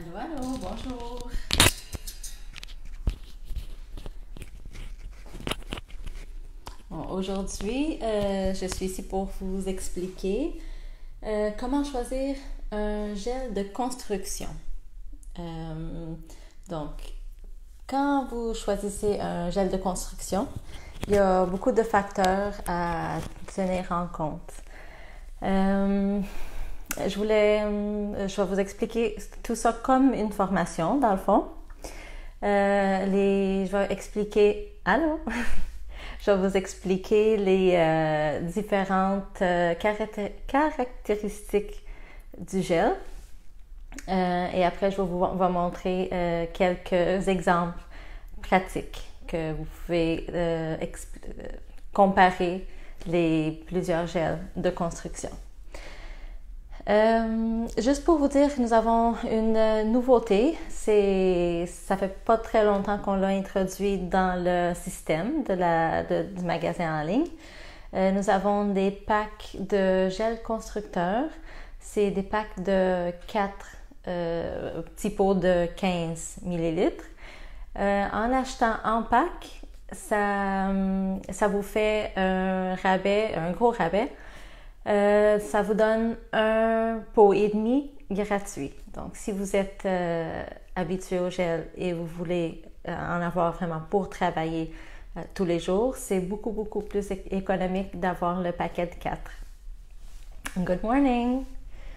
Allô, allô, bonjour. Bon, aujourd'hui, je suis ici pour vous expliquer comment choisir un gel de construction. Donc, quand vous choisissez un gel de construction, il y a beaucoup de facteurs à tenir en compte. Je vais vous expliquer tout ça comme une formation, dans le fond. Je vais expliquer... Allô? Je vais vous expliquer les différentes caractéristiques du gel. Et après, je vais vous montrer quelques exemples pratiques que vous pouvez comparer les plusieurs gels de construction. Juste pour vous dire, nous avons une nouveauté. Ça fait pas très longtemps qu'on l'a introduit dans le système du magasin en ligne. Nous avons des packs de gel constructeur. C'est des packs de 4 petits pots de 15 millilitres. En achetant en pack, ça vous fait un rabais, un gros rabais. Ça vous donne un pot et demi gratuit. Donc, si vous êtes habitué au gel et vous voulez en avoir vraiment pour travailler tous les jours, c'est beaucoup plus économique d'avoir le paquet de 4. Good morning!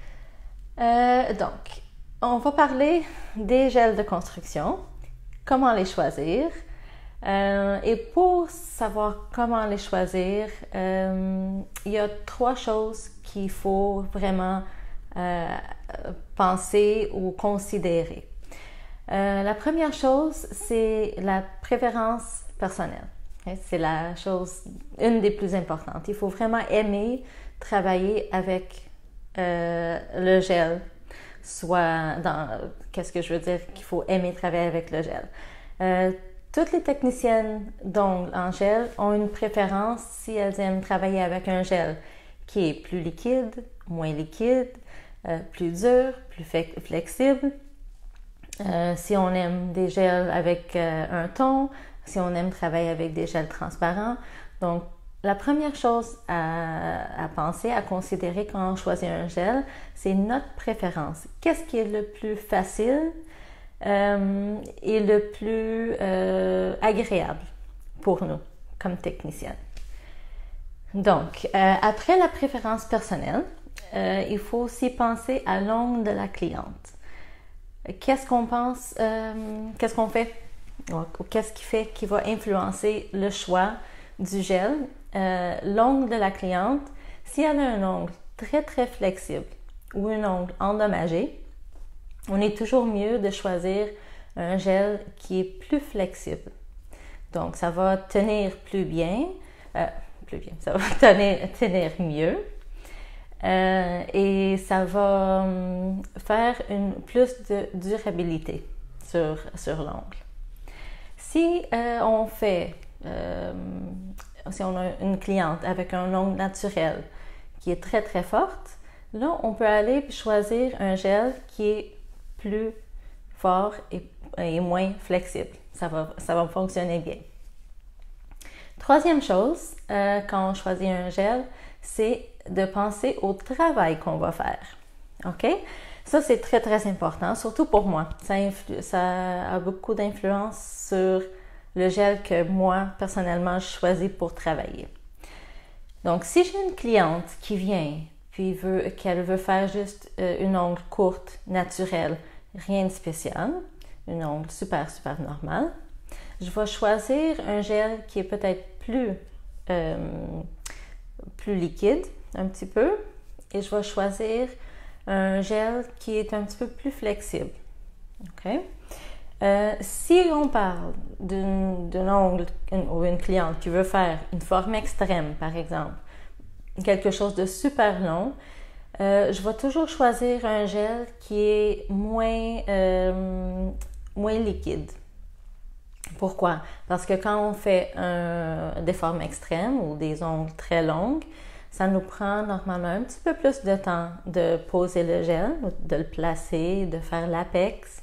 Donc, on va parler des gels de construction, comment les choisir. Et pour savoir comment les choisir, il y a 3 choses qu'il faut vraiment penser ou considérer. La première chose, c'est la préférence personnelle. C'est la chose, une des plus importantes. Il faut vraiment aimer travailler avec le gel. Qu'est-ce que je veux dire qu'il faut aimer travailler avec le gel? Toutes les techniciennes d'ongles en gel ont une préférence si elles aiment travailler avec un gel qui est plus liquide, moins liquide, plus dur, plus flexible. Si on aime des gels avec un ton, si on aime travailler avec des gels transparents. Donc, la première chose à penser, à considérer quand on choisit un gel, c'est notre préférence. Qu'est-ce qui est le plus facile et le plus agréable pour nous comme technicienne. Donc, après la préférence personnelle, il faut aussi penser à l'ongle de la cliente. Qu'est-ce qu'on fait? Qu'est-ce qui va influencer le choix du gel? L'ongle de la cliente, si elle a un ongle très flexible ou un ongle endommagé, on est toujours mieux de choisir un gel qui est plus flexible. Donc, ça va tenir ça va tenir mieux et ça va faire plus de durabilité sur l'ongle. Si on a une cliente avec un ongle naturel qui est très forte, là, on peut aller choisir un gel qui est plus fort et moins flexible. Ça va fonctionner bien. Troisième chose, quand on choisit un gel, c'est de penser au travail qu'on va faire. OK? Ça, c'est très important, surtout pour moi. Ça a beaucoup d'influence sur le gel que moi, personnellement, je choisis pour travailler. Donc, si j'ai une cliente qui vient puis qu'elle veut faire juste une ongle courte, naturelle, rien de spécial, une ongle super normale, je vais choisir un gel qui est peut-être plus liquide, un petit peu, et je vais choisir un gel qui est un petit peu plus flexible. OK? Si on parle d'un ongle ou une cliente qui veut faire une forme extrême, par exemple, quelque chose de super long, je vais toujours choisir un gel qui est moins liquide. Pourquoi? Parce que quand on fait des formes extrêmes ou des ongles très longues, ça nous prend normalement un petit peu plus de temps de poser le gel, de le placer, de faire l'apex.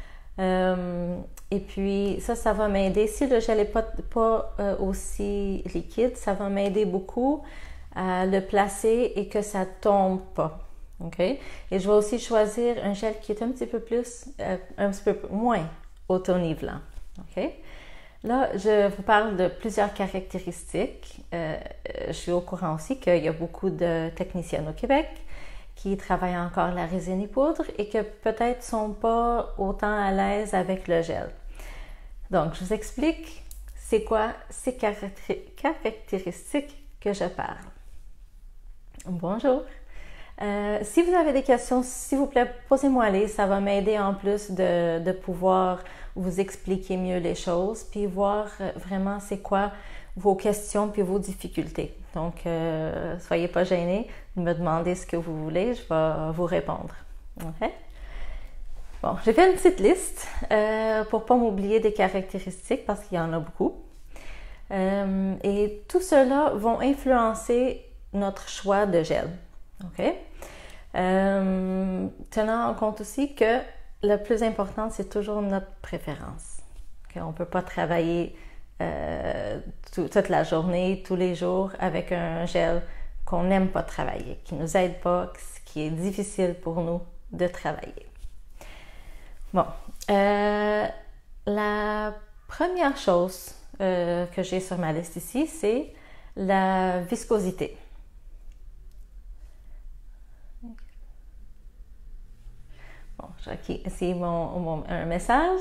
Et puis ça va m'aider. Si le gel n'est pas aussi liquide, ça va m'aider beaucoup à le placer et que ça ne tombe pas. OK? Et je vais aussi choisir un gel qui est un petit peu moins auto-nivelant. OK? Là, je vous parle de plusieurs caractéristiques. Je suis au courant aussi qu'il y a beaucoup de techniciennes au Québec qui travaillent encore la résine et poudre et que peut-être ne sont pas autant à l'aise avec le gel. Donc, je vous explique c'est quoi ces caractéristiques que je parle. Bonjour! Si vous avez des questions, s'il vous plaît, posez-moi-les. Ça va m'aider en plus de pouvoir vous expliquer mieux les choses, puis voir vraiment c'est quoi vos questions puis vos difficultés. Donc, soyez pas gênés de me demander ce que vous voulez, je vais vous répondre. OK? Bon, j'ai fait une petite liste pour pas m'oublier des caractéristiques parce qu'il y en a beaucoup. Et tout cela vont influencer notre choix de gel. OK? Tenant en compte aussi que le plus important, c'est toujours notre préférence. Okay? On ne peut pas travailler toute la journée, tous les jours avec un gel qu'on n'aime pas travailler, qui ne nous aide pas, qui est difficile pour nous de travailler. Bon, la première chose que j'ai sur ma liste ici, c'est la viscosité. Bon, j'ai ici un message.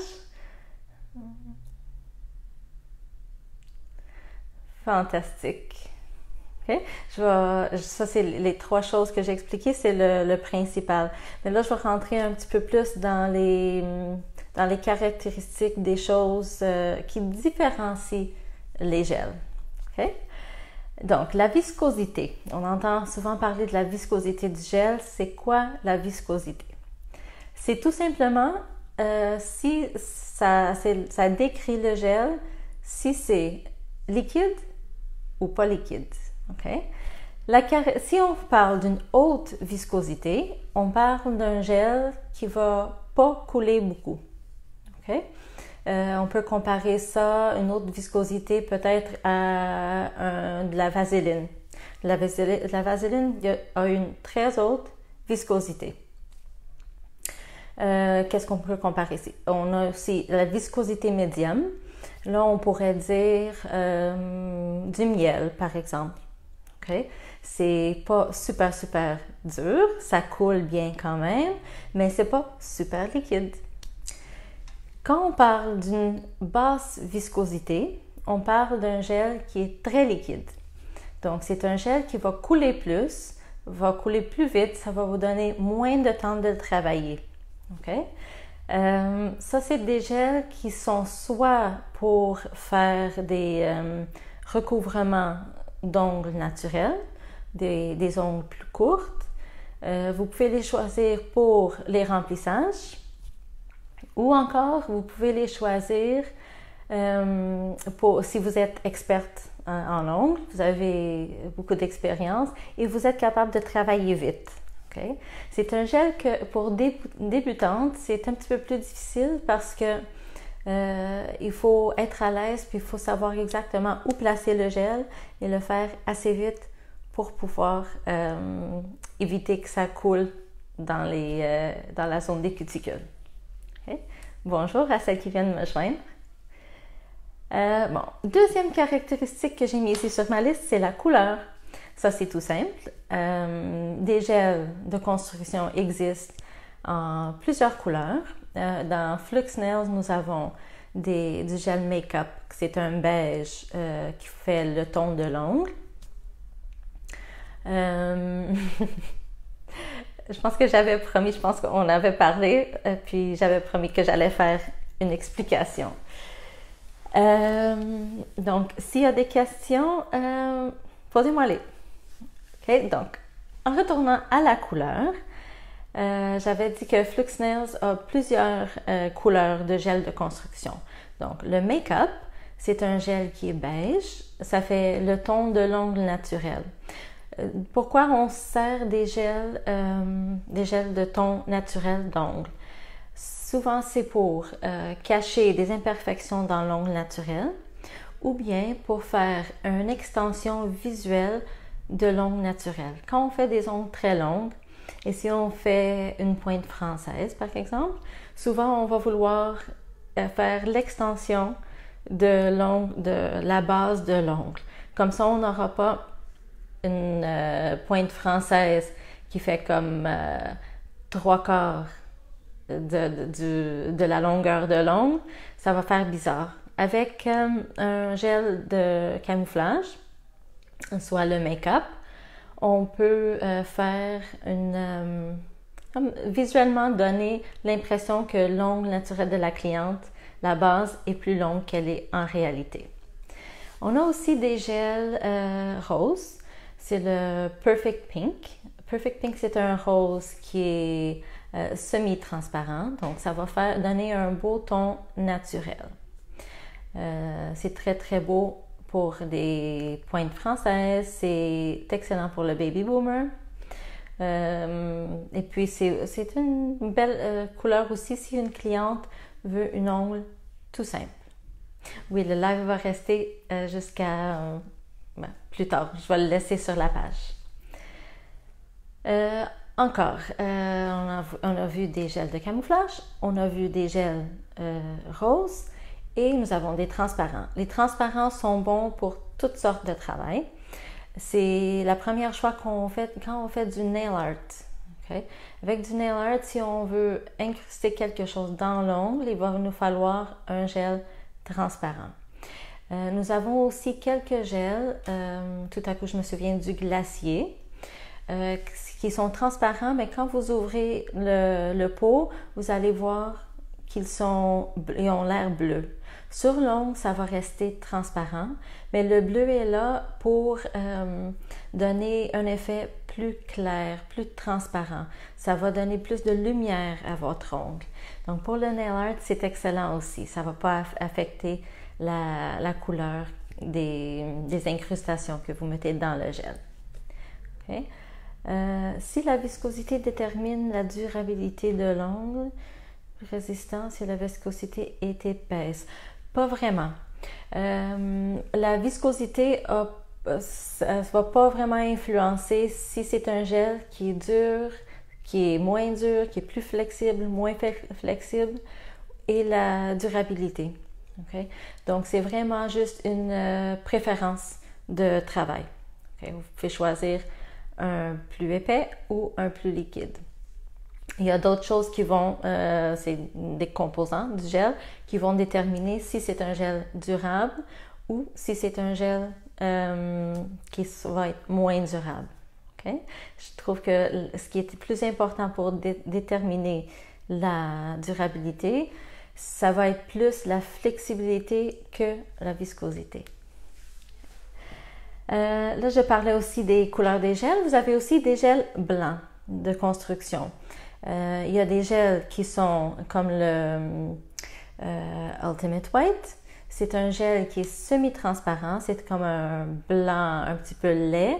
Fantastique. Okay? Ça, c'est les trois choses que j'ai expliquées, c'est le principal. Mais là, je vais rentrer un petit peu plus dans les caractéristiques des choses qui différencient les gels. Okay? Donc, la viscosité. On entend souvent parler de la viscosité du gel. C'est quoi la viscosité? C'est tout simplement si ça décrit le gel, si c'est liquide ou pas liquide. Okay? Si on parle d'une haute viscosité, on parle d'un gel qui va pas couler beaucoup. Okay? On peut comparer ça, une autre viscosité peut-être à de la vaseline. La vaseline a une très haute viscosité. Qu'est-ce qu'on peut comparer ici? On a aussi la viscosité médium. Là, on pourrait dire du miel, par exemple. Okay? C'est pas super dur, ça coule bien quand même, mais c'est pas super liquide. Quand on parle d'une basse viscosité, on parle d'un gel qui est très liquide. Donc, c'est un gel qui va couler plus vite, ça va vous donner moins de temps de le travailler. Okay? Ça, c'est des gels qui sont soit pour faire des recouvrements d'ongles naturels, des ongles plus courtes. Vous pouvez les choisir pour les remplissages ou encore vous pouvez les choisir si vous êtes experte en ongles, vous avez beaucoup d'expérience et vous êtes capable de travailler vite. Okay? C'est un gel que pour débutantes, c'est un petit peu plus difficile parce que il faut être à l'aise puis il faut savoir exactement où placer le gel et le faire assez vite pour pouvoir éviter que ça coule dans la zone des cuticules. Okay? Bonjour à celles qui viennent me joindre. Deuxième caractéristique que j'ai mis ici sur ma liste, c'est la couleur. Ça, c'est tout simple. Des gels de construction existent en plusieurs couleurs. Dans Flux Nails, nous avons du gel make-up. C'est un beige qui fait le ton de l'ongle. Je pense qu'on avait parlé, puis j'avais promis que j'allais faire une explication. Donc, s'il y a des questions, posez-moi-les. OK, donc, en retournant à la couleur, j'avais dit que Flux Nails a plusieurs couleurs de gel de construction. Donc, le make-up, c'est un gel qui est beige. Ça fait le ton de l'ongle naturel. Pourquoi on sert des gels de ton naturel d'ongles? Souvent, c'est pour cacher des imperfections dans l'ongle naturel ou bien pour faire une extension visuelle de l'ongle naturel. Quand on fait des ongles très longues, et si on fait une pointe française, par exemple, souvent on va vouloir faire l'extension de la base de l'ongle. Comme ça, on n'aura pas une pointe française qui fait comme 3/4 de la longueur de l'ongle. Ça va faire bizarre. Avec un gel de camouflage, soit le make-up, on peut faire visuellement donner l'impression que l'ongle naturel de la cliente, la base, est plus longue qu'elle est en réalité. On a aussi des gels roses. C'est le Perfect Pink. Perfect Pink, c'est un rose qui est semi-transparent, donc ça va donner un beau ton naturel. C'est très très beau pour des pointes françaises, c'est excellent pour le baby boomer. Et puis c'est une belle couleur aussi si une cliente veut une ongle tout simple. Oui, le live va rester jusqu'à plus tard. Je vais le laisser sur la page. Encore, on a vu des gels de camouflage, on a vu des gels roses et nous avons des transparents. Les transparents sont bons pour toutes sortes de travail. C'est la première choix qu'on fait quand on fait du nail art. Okay? Avec du nail art, si on veut incruster quelque chose dans l'ongle, il va nous falloir un gel transparent. Nous avons aussi quelques gels, tout à coup je me souviens du glacier, qui sont transparents, mais quand vous ouvrez le pot, vous allez voir qu'ils ont l'air bleus. Sur l'ongle, ça va rester transparent, mais le bleu est là pour donner un effet plus clair, plus transparent. Ça va donner plus de lumière à votre ongle. Donc pour le nail art, c'est excellent aussi. Ça ne va pas affecter la couleur des incrustations que vous mettez dans le gel. Okay? Si la viscosité détermine la durabilité de l'ongle, résistant si la viscosité est épaisse. Pas vraiment. La viscosité ne va pas vraiment influencer si c'est un gel qui est dur, qui est moins dur, qui est plus flexible, moins flexible, et la durabilité. Okay? Donc, c'est vraiment juste une préférence de travail. Okay? Vous pouvez choisir un plus épais ou un plus liquide. Il y a d'autres choses qui vont, c'est des composants du gel, qui vont déterminer si c'est un gel durable ou si c'est un gel qui va être moins durable. Okay? Je trouve que ce qui est le plus important pour déterminer la durabilité, ça va être plus la flexibilité que la viscosité. Là, je parlais aussi des couleurs des gels. Vous avez aussi des gels blancs de construction. Il y a des gels qui sont comme le Ultimate White. C'est un gel qui est semi-transparent. C'est comme un blanc un petit peu laid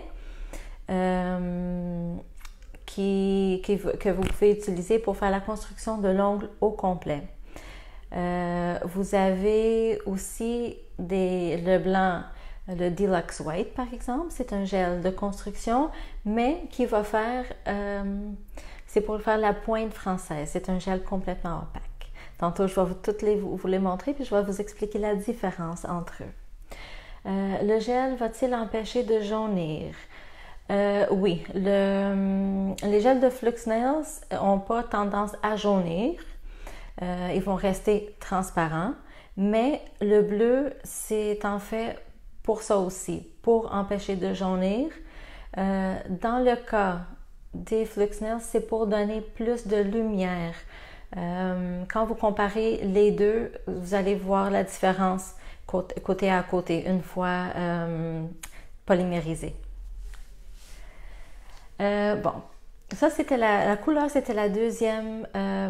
que vous pouvez utiliser pour faire la construction de l'ongle au complet. Vous avez aussi le blanc, le Deluxe White par exemple. C'est un gel de construction, mais qui va faire... c'est pour faire la pointe française. C'est un gel complètement opaque. Tantôt, je vais vous les montrer, puis je vais vous expliquer la différence entre eux. Le gel va-t-il empêcher de jaunir? Oui, les gels de Flux Nails n'ont pas tendance à jaunir. Ils vont rester transparents, mais le bleu, c'est en fait pour ça aussi, pour empêcher de jaunir. Dans le cas des Flux Nails, c'est pour donner plus de lumière. Quand vous comparez les deux, vous allez voir la différence côté à côté, une fois polymérisé. Bon, ça c'était la couleur, c'était la deuxième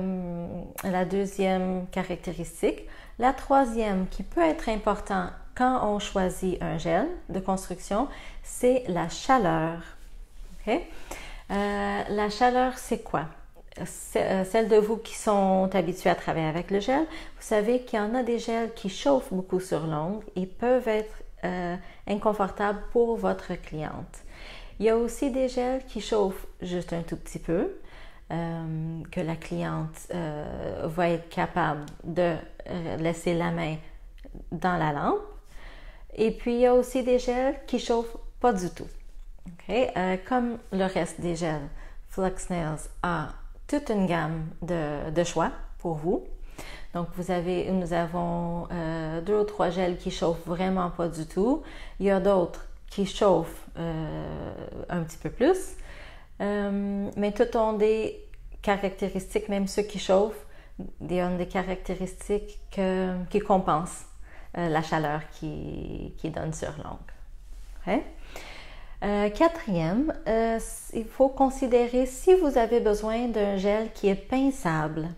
caractéristique. La troisième, qui peut être important quand on choisit un gel de construction, c'est la chaleur. OK? La chaleur, c'est quoi? Celles de vous qui sont habitués à travailler avec le gel, vous savez qu'il y en a des gels qui chauffent beaucoup sur l'ongle et peuvent être inconfortables pour votre cliente. Il y a aussi des gels qui chauffent juste un tout petit peu, que la cliente va être capable de laisser la main dans la lampe. Et puis, il y a aussi des gels qui chauffent pas du tout. Okay? Comme le reste des gels, Flux Nails a toute une gamme de choix pour vous. Donc, nous avons 2 ou 3 gels qui chauffent vraiment pas du tout. Il y a d'autres qui chauffent un petit peu plus. Mais tous ont des caractéristiques, même ceux qui chauffent, ont des caractéristiques qui compensent la chaleur qui donne sur l'ongle. Okay? Quatrième, il faut considérer si vous avez besoin d'un gel qui est pinçable.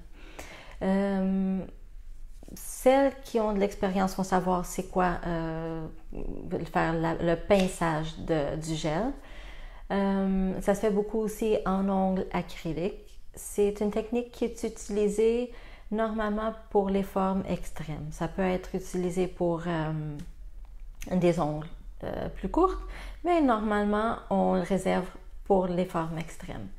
Celles qui ont de l'expérience vont savoir c'est quoi faire le pinçage du gel. Ça se fait beaucoup aussi en ongles acryliques. C'est une technique qui est utilisée normalement pour les formes extrêmes. Ça peut être utilisé pour des ongles plus courtes, mais normalement, on le réserve pour les formes extrêmes.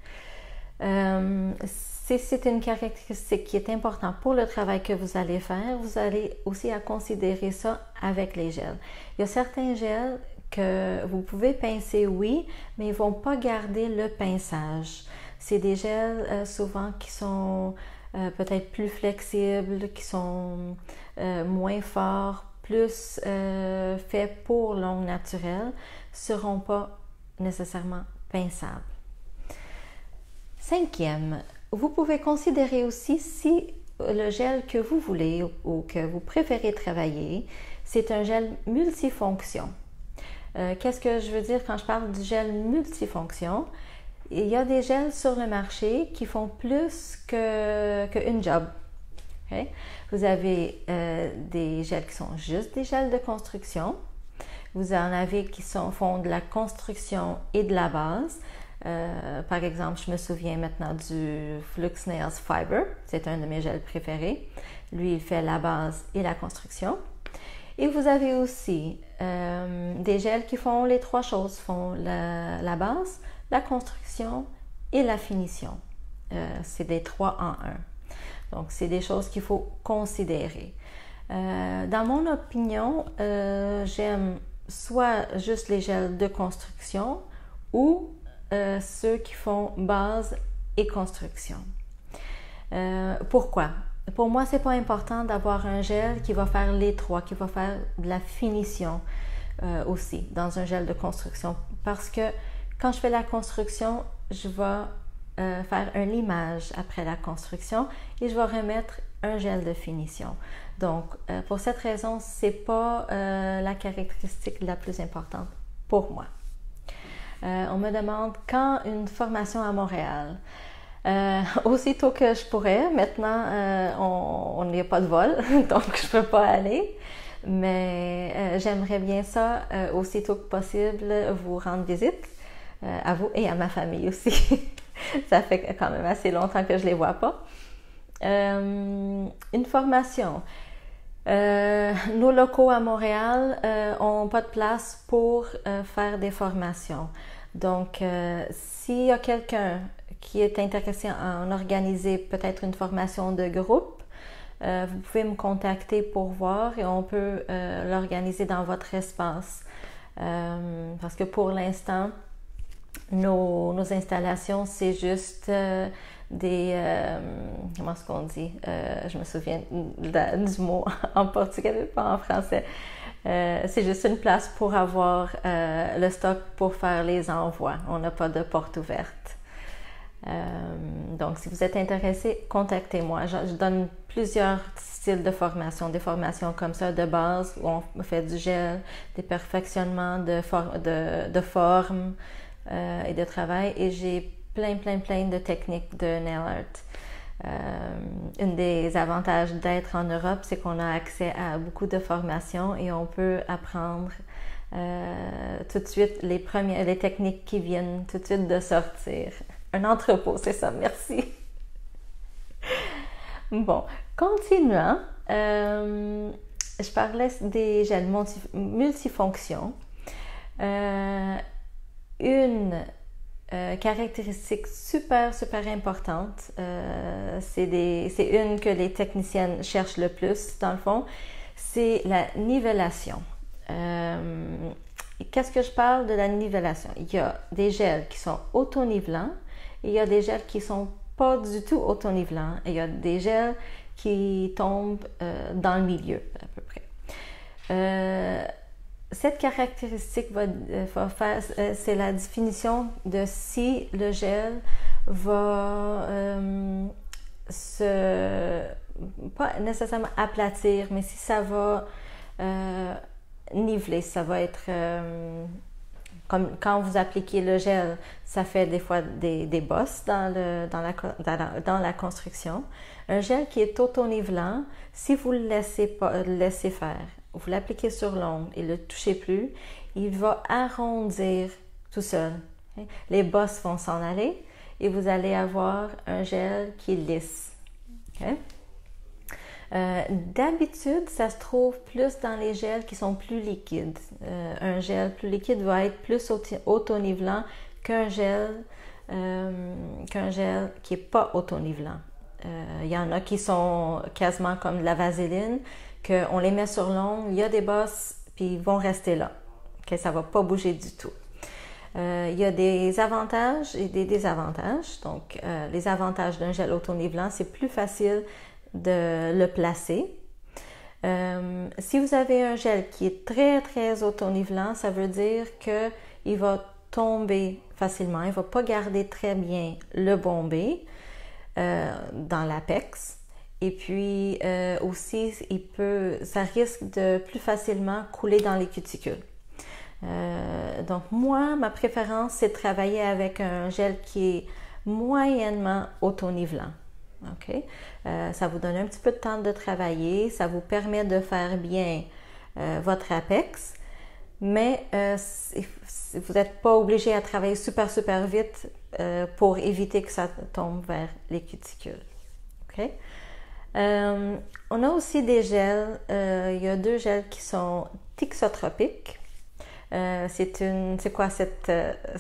C'est une caractéristique qui est importante pour le travail que vous allez faire. Vous allez aussi à considérer ça avec les gels. Il y a certains gels que vous pouvez pincer, oui, mais ils ne vont pas garder le pinçage. C'est des gels souvent qui sont peut-être plus flexibles, qui sont moins forts, plus faits pour l'ongle naturel, ne seront pas nécessairement pinçables. Cinquième, vous pouvez considérer aussi si le gel que vous voulez ou que vous préférez travailler, c'est un gel multifonction. Qu'est-ce que je veux dire quand je parle du gel multifonction? Il y a des gels sur le marché qui font plus qu'une job. Okay? Vous avez des gels qui sont juste des gels de construction. Vous en avez qui font de la construction et de la base. Par exemple, je me souviens maintenant du Flux Nails Fiber. C'est un de mes gels préférés. Lui, il fait la base et la construction. Et vous avez aussi des gels qui font les 3 choses. Font la base, la construction et la finition. C'est des 3 en 1. Donc, c'est des choses qu'il faut considérer. Dans mon opinion, j'aime soit juste les gels de construction ou ceux qui font base et construction. Pourquoi? Pour moi, c'est pas important d'avoir un gel qui va faire les 3, qui va faire de la finition aussi dans un gel de construction. Parce que quand je fais la construction, je vais faire un limage après la construction et je vais remettre un gel de finition. Donc, pour cette raison, c'est pas la caractéristique la plus importante pour moi. On me demande quand une formation à Montréal. Aussitôt que je pourrais. Maintenant, on n'y a pas de vol, donc je ne peux pas aller. Mais j'aimerais bien ça, aussitôt que possible, vous rendre visite, à vous et à ma famille aussi. Ça fait quand même assez longtemps que je ne les vois pas. Une formation. Nos locaux à Montréal n'ont pas de place pour faire des formations. Donc, s'il y a quelqu'un qui est intéressé à en organiser peut-être une formation de groupe, vous pouvez me contacter pour voir et on peut l'organiser dans votre espace. Parce que pour l'instant, nos installations, c'est juste comment est-ce qu'on dit? Je me souviens du mot en portugais, pas en français. C'est juste une place pour avoir le stock pour faire les envois. On n'a pas de porte ouverte. Donc, si vous êtes intéressé, contactez-moi. Je donne plusieurs styles de formation, des formations comme ça de base où on fait du gel, des perfectionnements de formes et de travail. Et j'ai plein de techniques de nail art. Un des avantages d'être en Europe, c'est qu'on a accès à beaucoup de formations et on peut apprendre tout de suite les techniques qui viennent tout de suite de sortir. Un entrepôt, c'est ça, merci. Bon, continuant, je parlais des gels multifonctions. Une caractéristique super importante, c'est une que les techniciennes cherchent le plus dans le fond, c'est la nivellation. Qu'est-ce que je parle de la nivellation? Il y a des gels qui sont auto-nivelants et il y a des gels qui sont pas du tout auto-nivelants et il y a des gels qui tombent dans le milieu à peu près. Cette caractéristique va faire, c'est la définition de si le gel va pas nécessairement aplatir, mais si ça va niveler, ça va être comme quand vous appliquez le gel, ça fait des fois des bosses dans la construction. Un gel qui est auto-nivelant, si vous le laissez faire, vous l'appliquez sur l'ongle et ne le touchez plus, il va arrondir tout seul. Okay? Les bosses vont s'en aller et vous allez avoir un gel qui est lisse. Okay? D'habitude, ça se trouve plus dans les gels qui sont plus liquides. Un gel plus liquide va être plus auto-nivelant qu'un gel qui n'est pas auto-nivelant. Il y en a qui sont quasiment comme de la vaseline, qu'on les met sur l'ongle, il y a des bosses, puis ils vont rester là. Okay? Ça ne va pas bouger du tout. Il y a des avantages et des désavantages. Donc, les avantages d'un gel auto-nivelant, c'est plus facile de le placer. Si vous avez un gel qui est très auto-nivelant, ça veut dire qu'il va tomber facilement, il ne va pas garder très bien le bombé dans l'apex. Et puis aussi, ça risque de plus facilement couler dans les cuticules. Donc moi, ma préférence, c'est de travailler avec un gel qui est moyennement auto-nivelant. Okay? Ça vous donne un petit peu de temps de travailler, ça vous permet de faire bien votre apex, mais vous n'êtes pas obligé à travailler super vite pour éviter que ça tombe vers les cuticules. Okay? On a aussi des gels, il y a 2 gels qui sont thixotropiques. C'est quoi cette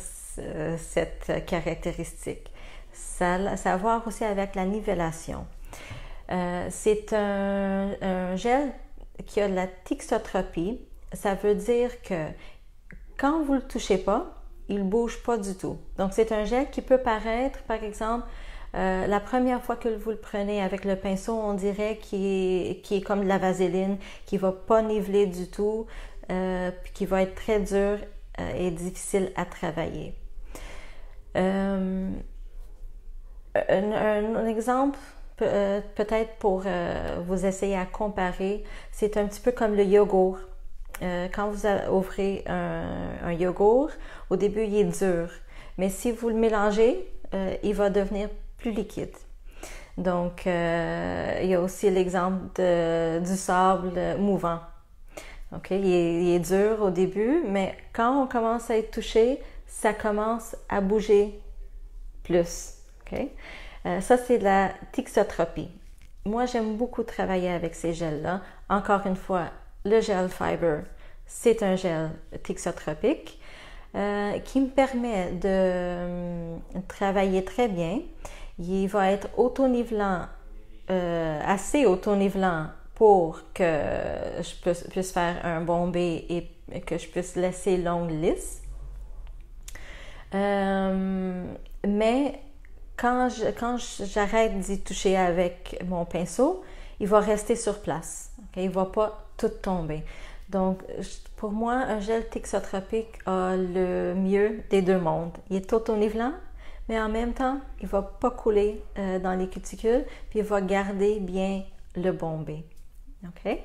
caractéristique? Ça a à voir aussi avec la nivellation. C'est un gel qui a de la thixotropie. Ça veut dire que quand vous ne le touchez pas, il ne bouge pas du tout. Donc, c'est un gel qui peut paraître, par exemple, la première fois que vous le prenez avec le pinceau, on dirait qu'il est comme de la vaseline, qui ne va pas niveler du tout, puis qui va être très dur et difficile à travailler. Un exemple, peut-être pour vous essayer à comparer, c'est un petit peu comme le yogourt. Quand vous ouvrez un yogourt, au début il est dur, mais si vous le mélangez, il va devenir plus liquide. Donc, il y a aussi l'exemple du sable mouvant. Okay? Il est dur au début, mais quand on commence à être touché, ça commence à bouger plus. Okay? Ça, c'est de la thixotropie. Moi, j'aime beaucoup travailler avec ces gels-là. Encore une fois, le gel Fiber, c'est un gel thixotropique qui me permet de travailler très bien. Il va être auto-nivelant, assez auto-nivelant pour que je puisse faire un bombé et que je puisse laisser l'ongle lisse. Mais quand j'arrête d'y toucher avec mon pinceau, il va rester sur place. Okay? Il ne va pas tout tomber. Donc, pour moi, un gel thixotropique a le mieux des 2 mondes. Il est auto-nivelant, mais en même temps, il ne va pas couler dans les cuticules, puis il va garder bien le bombé. OK?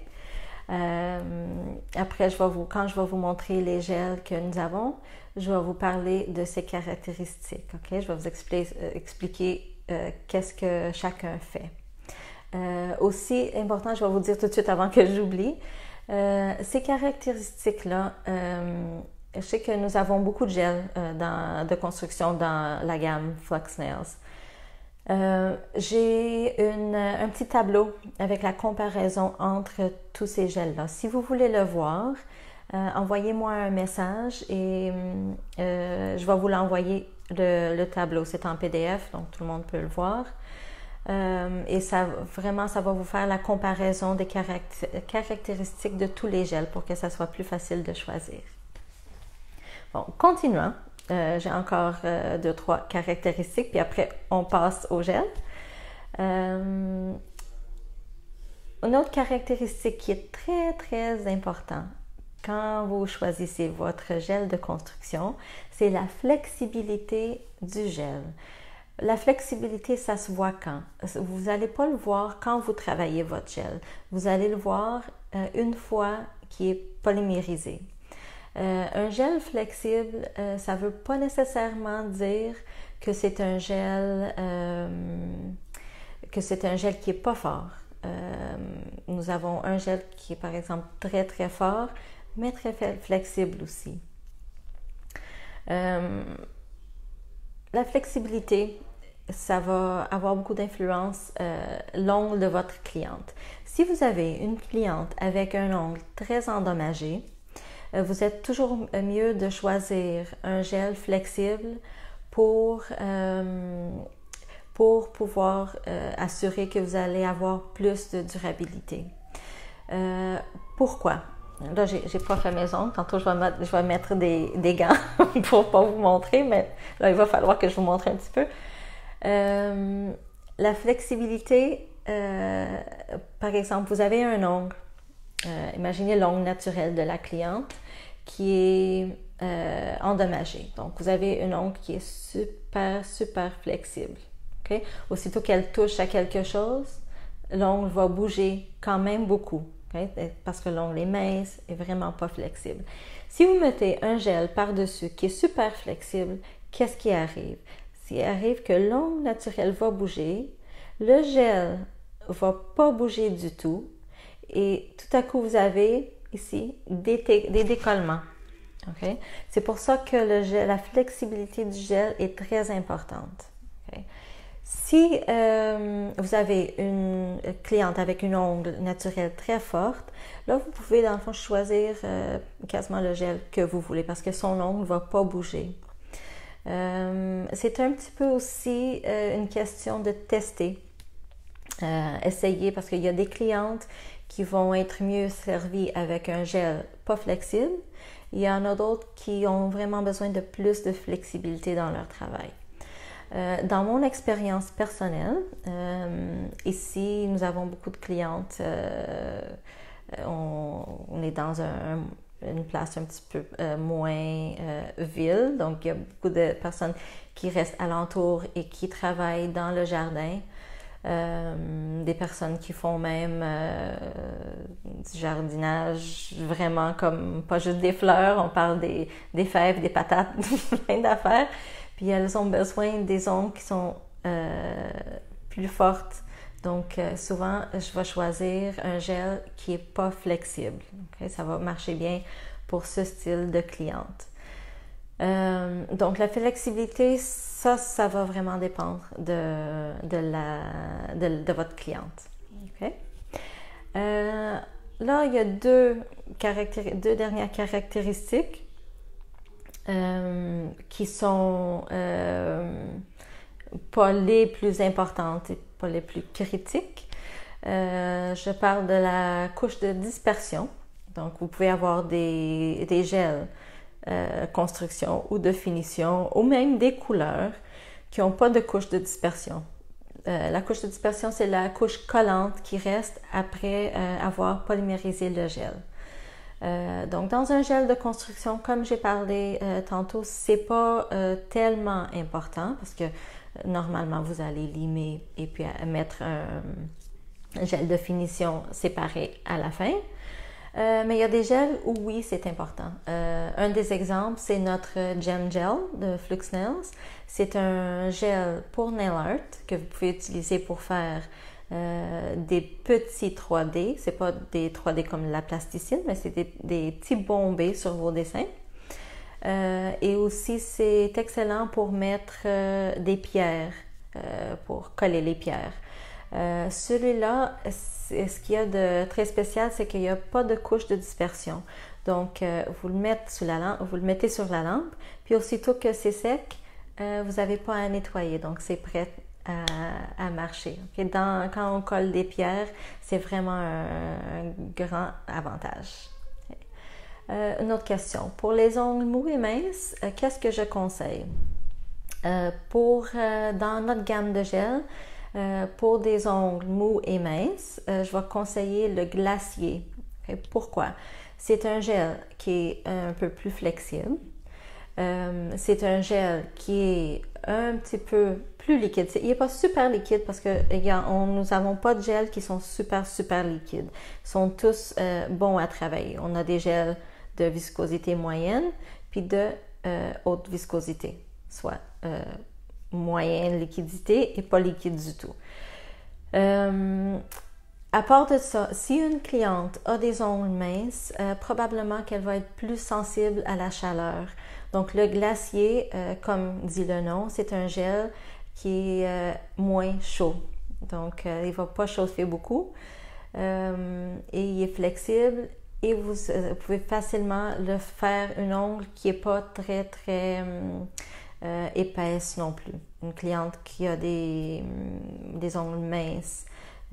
Après, quand je vais vous montrer les gels que nous avons, je vais vous parler de ces caractéristiques. OK? Je vais vous expliquer qu'est-ce que chacun fait. Aussi important, je vais vous dire tout de suite avant que j'oublie, Ces caractéristiques-là, je sais que nous avons beaucoup de gel de construction dans la gamme Flux Nails. J'ai un petit tableau avec la comparaison entre tous ces gels-là. Si vous voulez le voir, envoyez-moi un message et je vais vous l'envoyer le tableau. C'est en PDF, donc tout le monde peut le voir. Et ça va vous faire la comparaison des caractéristiques de tous les gels pour que ça soit plus facile de choisir. Bon, continuons. J'ai encore 2-3 caractéristiques, puis après on passe au gel. Une autre caractéristique qui est très très importante quand vous choisissez votre gel de construction, c'est la flexibilité du gel. La flexibilité, ça se voit quand? Vous n'allez pas le voir quand vous travaillez votre gel. Vous allez le voir une fois qu'il est polymérisé. Un gel flexible, ça ne veut pas nécessairement dire que c'est un gel qui n'est pas fort. Nous avons un gel qui est par exemple très très fort, mais très flexible aussi. La flexibilité, ça va avoir beaucoup d'influence l'ongle de votre cliente. Si vous avez une cliente avec un ongle très endommagé, vous êtes toujours mieux de choisir un gel flexible pour pouvoir assurer que vous allez avoir plus de durabilité. Pourquoi? Là, j'ai pas fait mes ongles. Tantôt, je vais mettre des gants pour pas vous montrer, mais là, il va falloir que je vous montre un petit peu. La flexibilité, par exemple, vous avez un ongle. Imaginez l'ongle naturel de la cliente qui est endommagé. Donc, vous avez un ongle qui est super flexible. Okay? Aussitôt qu'elle touche à quelque chose, l'ongle va bouger quand même beaucoup. Okay? Parce que l'ongle est mince et vraiment pas flexible. Si vous mettez un gel par-dessus qui est super flexible, qu'est-ce qui arrive? Il arrive que l'ongle naturel va bouger, le gel va pas bouger du tout et tout à coup vous avez ici des décollements. Okay? C'est pour ça que la flexibilité du gel est très importante. Okay? Si vous avez une cliente avec une ongle naturelle très forte, là vous pouvez dans le fond choisir quasiment le gel que vous voulez parce que son ongle ne va pas bouger. C'est un petit peu aussi une question de tester, essayer parce qu'il y a des clientes qui vont être mieux servies avec un gel pas flexible. Il y en a d'autres qui ont vraiment besoin de plus de flexibilité dans leur travail. Dans mon expérience personnelle, ici, nous avons beaucoup de clientes. On est dans une place un petit peu moins ville, donc il y a beaucoup de personnes qui restent alentour et qui travaillent dans le jardin. Des personnes qui font même du jardinage vraiment comme pas juste des fleurs, on parle des fèves, des patates, plein d'affaires. Puis elles ont besoin des ongles qui sont plus fortes. Donc souvent, je vais choisir un gel qui n'est pas flexible. Okay? Ça va marcher bien pour ce style de cliente. Donc la flexibilité, ça va vraiment dépendre de votre cliente. Okay? Là, il y a deux dernières caractéristiques qui sont pas les plus importantes et pas les plus critiques. Je parle de la couche de dispersion. Donc, vous pouvez avoir des gels construction ou de finition ou même des couleurs qui n'ont pas de couche de dispersion. La couche de dispersion, c'est la couche collante qui reste après avoir polymérisé le gel. Donc, dans un gel de construction, comme j'ai parlé tantôt, c'est pas tellement important parce que normalement, vous allez limer et puis mettre un gel de finition séparé à la fin. Mais il y a des gels où oui, c'est important. Un des exemples, c'est notre Gem Gel de Flux Nails. C'est un gel pour nail art que vous pouvez utiliser pour faire des petits 3D. C'est pas des 3D comme la plasticine, mais c'est des petits bombés sur vos dessins. Et aussi, c'est excellent pour mettre des pierres, pour coller les pierres. Celui-là, ce qu'il y a de très spécial, c'est qu'il n'y a pas de couche de dispersion. Donc, vous le mettez sur la lampe, puis aussitôt que c'est sec, vous n'avez pas à nettoyer, donc c'est prêt à marcher. Okay? Quand on colle des pierres, c'est vraiment un grand avantage. Une autre question. Pour les ongles mous et minces, qu'est-ce que je conseille? Dans notre gamme de gel, pour des ongles mous et minces, je vais conseiller le glacier. Okay? Pourquoi? C'est un gel qui est un peu plus flexible. C'est un gel qui est un petit peu plus liquide. Il n'est pas super liquide parce que nous n'avons pas de gels qui sont super liquides. Ils sont tous bons à travailler. On a des gels de viscosité moyenne puis de haute viscosité, soit moyenne liquidité et pas liquide du tout. À part de ça, si une cliente a des ongles minces, probablement qu'elle va être plus sensible à la chaleur. Donc le glacier, comme dit le nom, c'est un gel qui est moins chaud. Donc il ne va pas chauffer beaucoup et il est flexible et vous pouvez facilement le faire une ongle qui n'est pas très épaisse non plus. Une cliente qui a des ongles minces,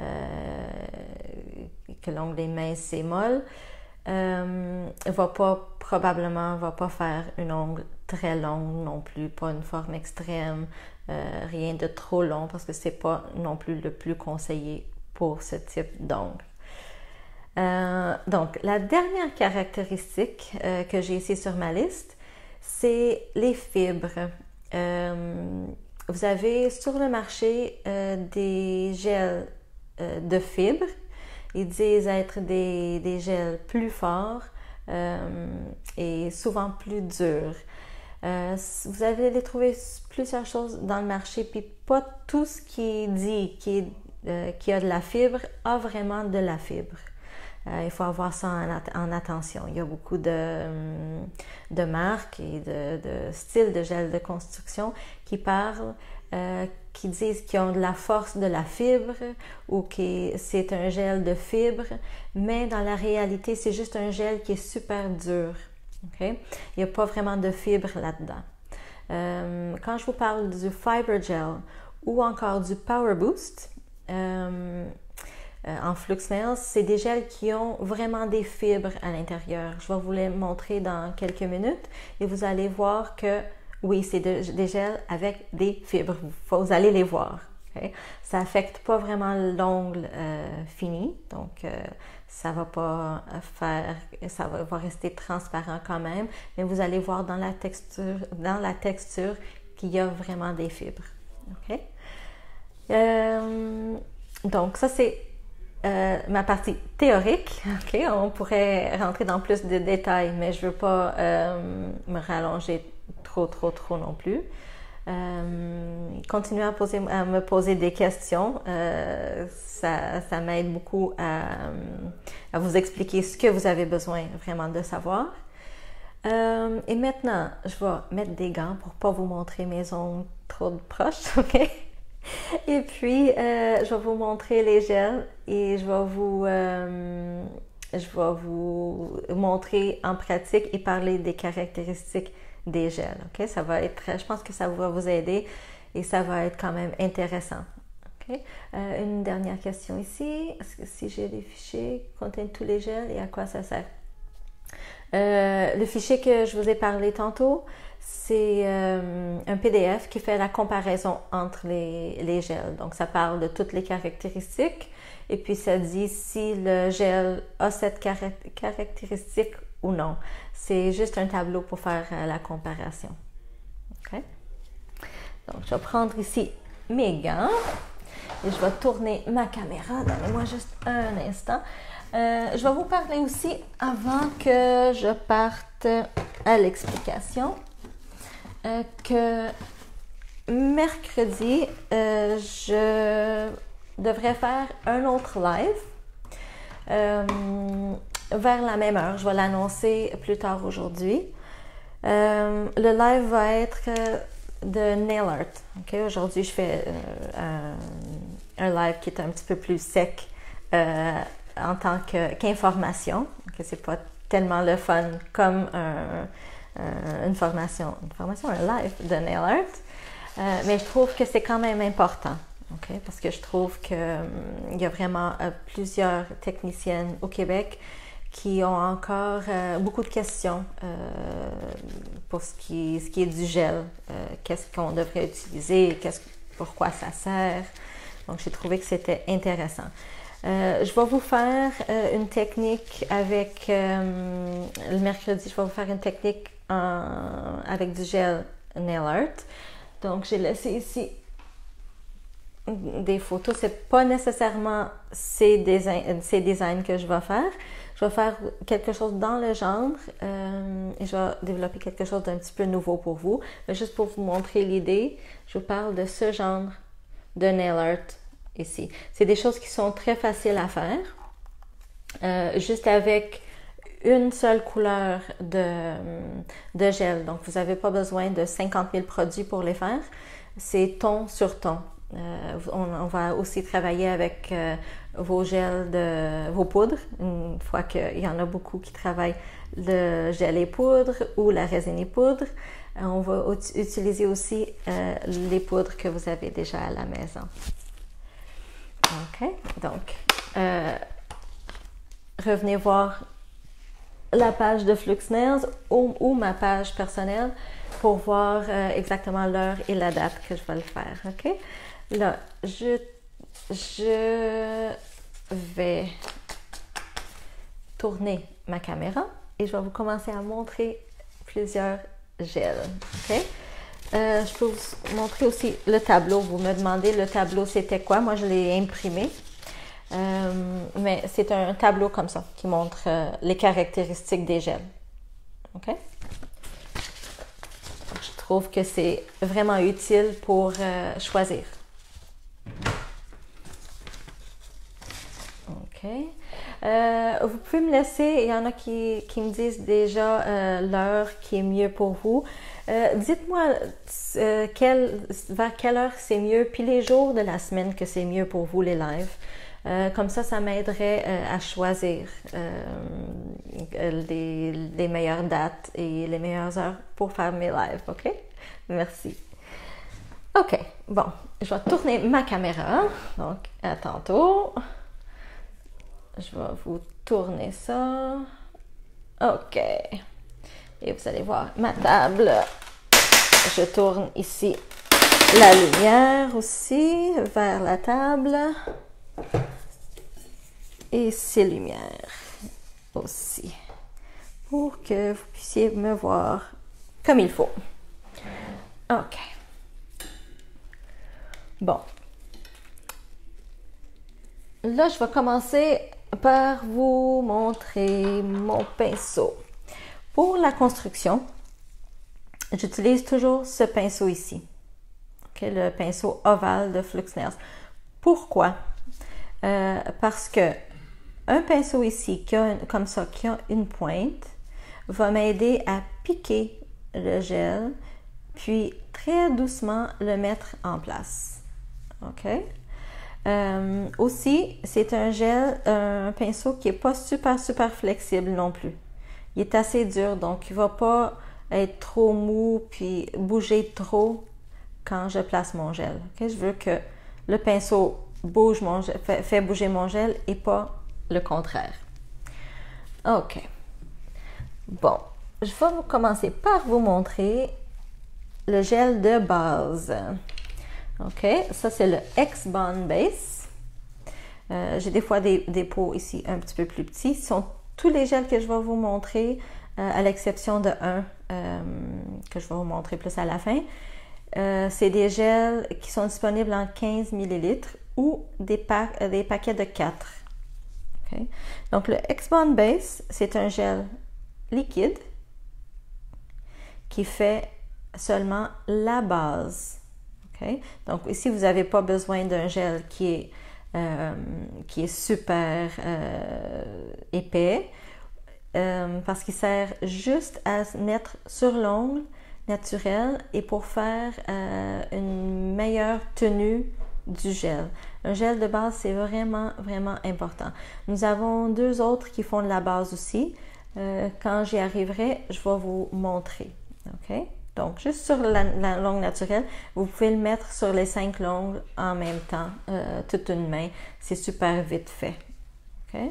que l'ongle est mince et molle, probablement va pas faire une ongle très longue non plus, pas une forme extrême, rien de trop long parce que c'est pas non plus le plus conseillé pour ce type d'ongle. Donc, la dernière caractéristique que j'ai ici sur ma liste, c'est les fibres. Vous avez sur le marché des gels de fibres. Ils disent être des gels plus forts et souvent plus durs. Vous allez trouver plusieurs choses dans le marché, puis pas tout ce qui dit qui a de la fibre a vraiment de la fibre. Il faut avoir ça en attention. Il y a beaucoup de marques et de styles de gel de construction qui parlent, qui disent qu'ils ont de la force de la fibre ou que c'est un gel de fibre, mais dans la réalité, c'est juste un gel qui est super dur. Okay? Il n'y a pas vraiment de fibre là-dedans. Quand je vous parle du Fiber Gel ou encore du Power Boost, en Flux Nails, c'est des gels qui ont vraiment des fibres à l'intérieur. Je vais vous les montrer dans quelques minutes et vous allez voir que oui, c'est des gels avec des fibres. Vous allez les voir. Okay? Ça n'affecte pas vraiment l'ongle fini, donc ça va pas ça va rester transparent quand même, mais vous allez voir dans la texture qu'il y a vraiment des fibres. Okay? Donc ça c'est ma partie théorique. Okay? On pourrait rentrer dans plus de détails, mais je ne veux pas me rallonger trop non plus. Continuez à me poser des questions. Ça m'aide beaucoup à vous expliquer ce que vous avez besoin vraiment de savoir. Et maintenant, je vais mettre des gants pour ne pas vous montrer mes ongles trop proches. OK? Et puis, je vais vous montrer les gels et je vais vous montrer en pratique et parler des caractéristiques des gels. Okay? Je pense que ça va vous aider et ça va être quand même intéressant. Okay? Une dernière question ici. Est-ce que si j'ai des fichiers qui contiennent tous les gels et à quoi ça sert? Le fichier que je vous ai parlé tantôt, c'est un PDF qui fait la comparaison entre les gels. Donc, ça parle de toutes les caractéristiques et puis ça dit si le gel a cette caractéristique ou non. C'est juste un tableau pour faire la comparaison. Okay? Donc, je vais prendre ici mes gants et je vais tourner ma caméra. Donnez-moi juste un instant. Je vais vous parler aussi, avant que je parte à l'explication, que mercredi, je devrais faire un autre live vers la même heure. Je vais l'annoncer plus tard aujourd'hui. Le live va être de nail art. Okay? Aujourd'hui, je fais un live qui est un petit peu plus sec en tant qu'information. Okay? C'est pas tellement le fun comme une formation, un live de nail art. Mais je trouve que c'est quand même important. Okay? Parce que je trouve qu'il y a vraiment plusieurs techniciennes au Québec qui ont encore beaucoup de questions pour ce qui est du gel. Qu'est-ce qu'on devrait utiliser? Pourquoi ça sert? Donc, j'ai trouvé que c'était intéressant. Je vais vous faire une technique avec... le mercredi, je vais vous faire une technique avec du gel nail art. Donc, j'ai laissé ici des photos. C'est pas nécessairement ces designs que je vais faire. Je vais faire quelque chose dans le genre et je vais développer quelque chose d'un petit peu nouveau pour vous. Mais juste pour vous montrer l'idée, je vous parle de ce genre de nail art ici. C'est des choses qui sont très faciles à faire, juste avec une seule couleur de gel. Donc, vous n'avez pas besoin de 50 000 produits pour les faire. C'est ton sur ton. On va aussi travailler avec vos gels, vos poudres, une fois qu'il y en a beaucoup qui travaillent le gel et poudre ou la résine et poudre. On va utiliser aussi les poudres que vous avez déjà à la maison. OK? Donc, revenez voir la page de Flux Nails ou ma page personnelle pour voir exactement l'heure et la date que je vais le faire. OK? Là, je vais tourner ma caméra et je vais vous commencer à montrer plusieurs gels. OK? Je peux vous montrer aussi le tableau. Vous me demandez le tableau c'était quoi? Moi, je l'ai imprimé. Mais c'est un tableau comme ça qui montre les caractéristiques des gels. OK? Donc, je trouve que c'est vraiment utile pour choisir. OK. Vous pouvez me laisser, il y en a qui me disent déjà l'heure qui est mieux pour vous. Dites-moi vers quelle heure c'est mieux, puis les jours de la semaine que c'est mieux pour vous les lives. Comme ça m'aiderait à choisir les meilleures dates et les meilleures heures pour faire mes lives. OK? Merci. OK. Bon, je vais tourner ma caméra. Donc, à tantôt. Je vais vous tourner ça. OK. Et vous allez voir ma table. Je tourne ici la lumière aussi vers la table. Et ces lumières aussi. Pour que vous puissiez me voir comme il faut. OK. Bon. Là, je vais commencer par vous montrer mon pinceau. Pour la construction, j'utilise toujours ce pinceau ici. Okay, le pinceau ovale de Flux Nails. Pourquoi? Parce que un pinceau ici, comme ça, qui a une pointe, va m'aider à piquer le gel, puis très doucement le mettre en place. OK? Aussi, c'est un pinceau qui n'est pas super flexible non plus. Il est assez dur, donc il ne va pas être trop mou puis bouger trop quand je place mon gel. Okay? Je veux que le pinceau bouge fait bouger mon gel et pas le contraire. OK. Bon, je vais commencer par vous montrer le gel de base. OK, ça c'est le X-Bond Base. J'ai des fois des pots ici un petit peu plus petits. Ce sont tous les gels que je vais vous montrer, à l'exception de un que je vais vous montrer plus à la fin. C'est des gels qui sont disponibles en 15 ml ou des paquets de 4. Okay. Donc le X-Bond Base, c'est un gel liquide qui fait seulement la base. Okay. Donc ici, vous n'avez pas besoin d'un gel qui est qui est super épais, parce qu'il sert juste à se mettre sur l'ongle naturel et pour faire une meilleure tenue du gel. Un gel de base, c'est vraiment, vraiment important. Nous avons 2 autres qui font de la base aussi. Quand j'y arriverai, je vais vous montrer. OK? Donc, juste sur la longue naturelle, vous pouvez le mettre sur les 5 l'ongle en même temps, toute une main. C'est super vite fait. OK?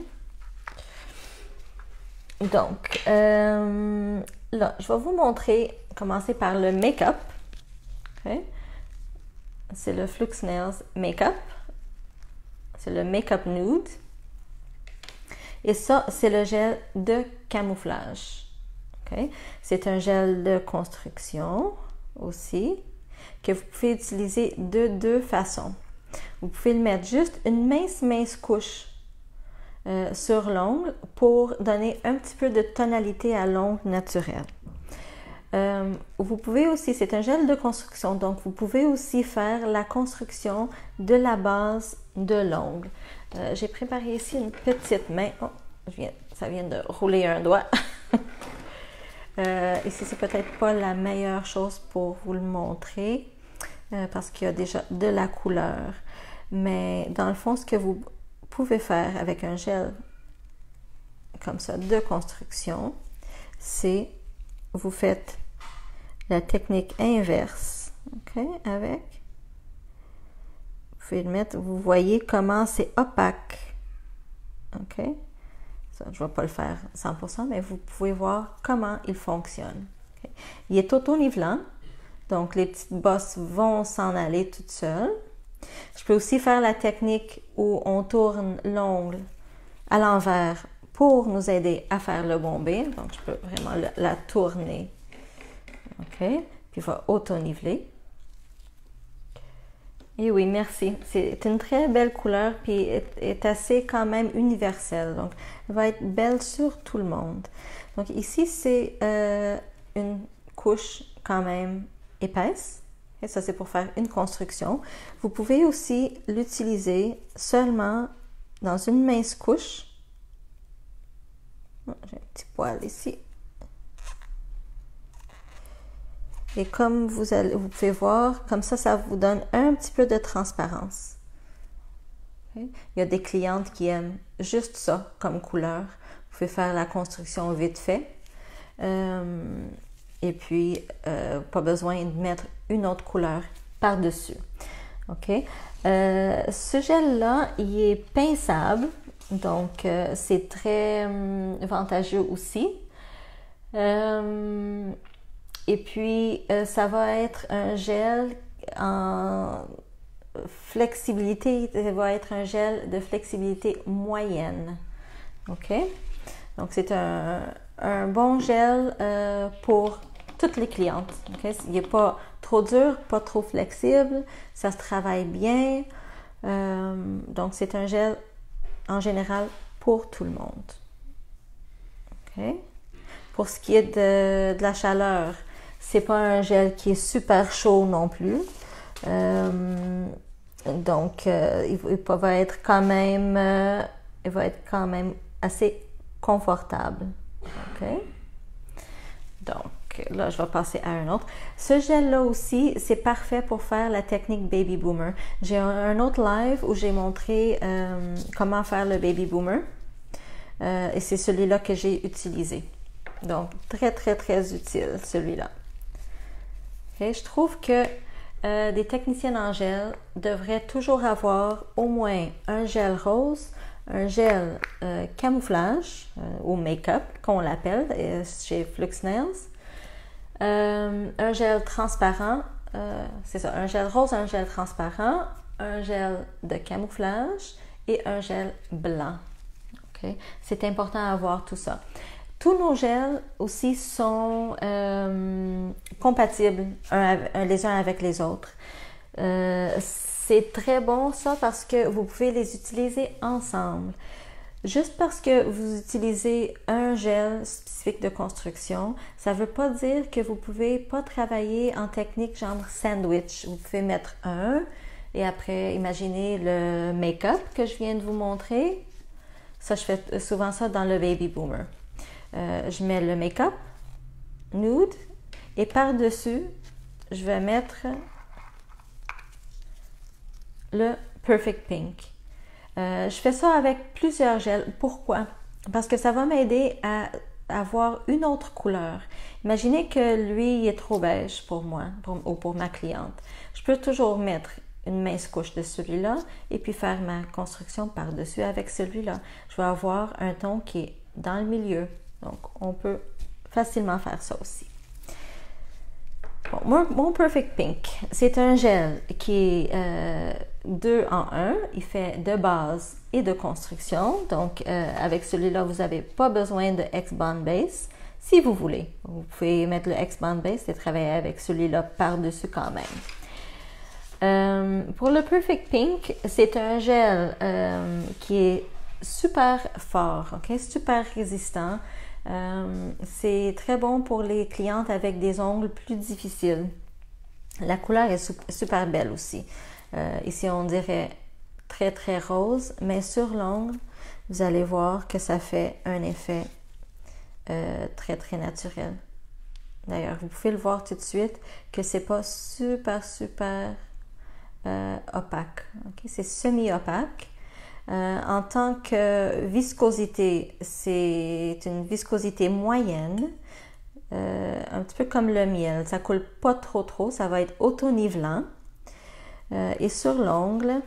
Donc, là, je vais vous montrer, commencer par le make-up. Okay. C'est le Flux Nails Make-up. C'est le Make-up Nude. Et ça, c'est le gel de camouflage. Okay. C'est un gel de construction aussi, que vous pouvez utiliser de 2 façons. Vous pouvez le mettre juste une mince couche sur l'ongle pour donner un petit peu de tonalité à l'ongle naturel. Vous pouvez aussi, c'est un gel de construction, donc vous pouvez aussi faire la construction de la base de l'ongle. J'ai préparé ici une petite main. Oh, ça vient de rouler un doigt. Ici, c'est peut-être pas la meilleure chose pour vous le montrer parce qu'il y a déjà de la couleur. Mais dans le fond, ce que vous pouvez faire avec un gel comme ça de construction, c'est vous faites la technique inverse, ok, avec, vous pouvez le mettre, vous voyez comment c'est opaque, ok, ça, je ne vais pas le faire 100%, mais vous pouvez voir comment il fonctionne. Okay. Il est auto-nivelant, donc les petites bosses vont s'en aller toutes seules. Je peux aussi faire la technique où on tourne l'ongle à l'envers pour nous aider à faire le bombé. Donc, je peux vraiment la tourner. OK? Puis, il va auto-niveler. Et oui, merci. C'est une très belle couleur, puis est assez quand même universelle. Donc, elle va être belle sur tout le monde. Donc, ici, c'est une couche quand même épaisse. Et ça, c'est pour faire une construction. Vous pouvez aussi l'utiliser seulement dans une mince couche. J'ai un petit poil ici. Et comme vous pouvez voir, comme ça vous donne un petit peu de transparence. Okay. Il y a des clientes qui aiment juste ça comme couleur. Vous pouvez faire la construction vite fait. Et puis, pas besoin de mettre une autre couleur par-dessus. OK? Ce gel-là, il est pinçable, donc c'est très avantageux aussi. Et puis, ça va être un gel en flexibilité, ça va être un gel de flexibilité moyenne. OK? Donc, c'est un bon gel pour toutes les clientes. Okay? Il n'est pas trop dur, pas trop flexible, ça se travaille bien. Donc, c'est un gel en général pour tout le monde. Okay? Pour ce qui est de la chaleur, c'est pas un gel qui est super chaud non plus. Donc, il va être quand même assez confortable. OK? Donc, là, je vais passer à un autre. Ce gel-là aussi, c'est parfait pour faire la technique Baby Boomer. J'ai un autre live où j'ai montré comment faire le Baby Boomer. Et c'est celui-là que j'ai utilisé. Donc, très, très, très utile, celui-là. Okay? Je trouve que des techniciennes en gel devraient toujours avoir au moins un gel rose, un gel camouflage ou make-up, qu'on l'appelle chez Flux Nails, un gel transparent, c'est ça, un gel rose, un gel transparent, un gel de camouflage et un gel blanc. Okay? C'est important à avoir tout ça. Tous nos gels aussi sont compatibles les uns avec les autres. C'est très bon ça parce que vous pouvez les utiliser ensemble. Juste parce que vous utilisez un gel spécifique de construction, ça ne veut pas dire que vous ne pouvez pas travailler en technique genre sandwich. Vous pouvez mettre un, Et après, imaginez le make-up que je viens de vous montrer. Ça, je fais souvent ça dans le Baby Boomer. Je mets le make-up nude et par-dessus, je vais mettre le Perfect Pink. Je fais ça avec plusieurs gels. Pourquoi? Parce que ça va m'aider à avoir une autre couleur. Imaginez que lui, il est trop beige pour moi ou pour ma cliente. Je peux toujours mettre une mince couche de celui-là et puis faire ma construction par-dessus avec celui-là. Je vais avoir un ton qui est dans le milieu. Donc, on peut facilement faire ça aussi. Bon, mon Perfect Pink, c'est un gel qui est 2 en 1. Il fait de base et de construction. Donc, avec celui-là, vous n'avez pas besoin de X-Bond Base. Si vous voulez, vous pouvez mettre le X-Bond Base et travailler avec celui-là par-dessus quand même. Pour le Perfect Pink, c'est un gel qui est super fort, okay? Super résistant. C'est très bon pour les clientes avec des ongles plus difficiles. La couleur est super belle aussi. Ici, on dirait très très rose, mais sur l'ongle, vous allez voir que ça fait un effet très très naturel. D'ailleurs, vous pouvez le voir tout de suite que c'est pas super opaque. Okay? C'est semi-opaque. En tant que viscosité, c'est une viscosité moyenne, un petit peu comme le miel. Ça coule pas trop, ça va être auto-nivelant. Et sur l'ongle,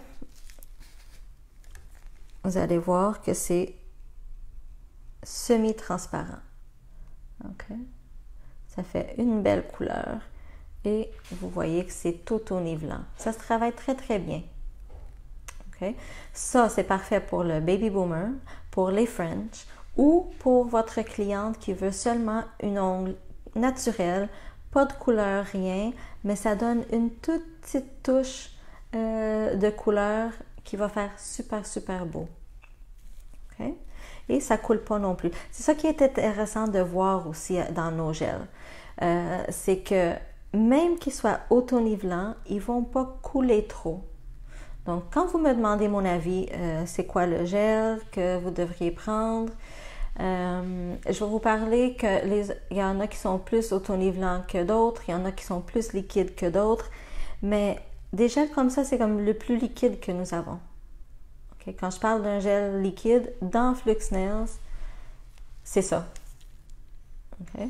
vous allez voir que c'est semi-transparent. Okay? Ça fait une belle couleur et vous voyez que c'est auto-nivelant. Ça se travaille très très bien. Okay? Ça, c'est parfait pour le Baby Boomer, pour les French ou pour votre cliente qui veut seulement une ongle naturelle, pas de couleur, rien, mais ça donne une toute petite touche de couleur qui va faire super beau. Okay? Et ça coule pas non plus. C'est ça qui est intéressant de voir aussi dans nos gels. C'est que même qu'ils soient auto-nivelants, ils vont pas couler trop. Donc, quand vous me demandez mon avis, c'est quoi le gel que vous devriez prendre? Je vais vous parler il y en a qui sont plus auto-nivelants que d'autres, il y en a qui sont plus liquides que d'autres, mais des gels comme ça, c'est comme le plus liquide que nous avons. Okay? Quand je parle d'un gel liquide, dans Flux Nails, c'est ça. Okay?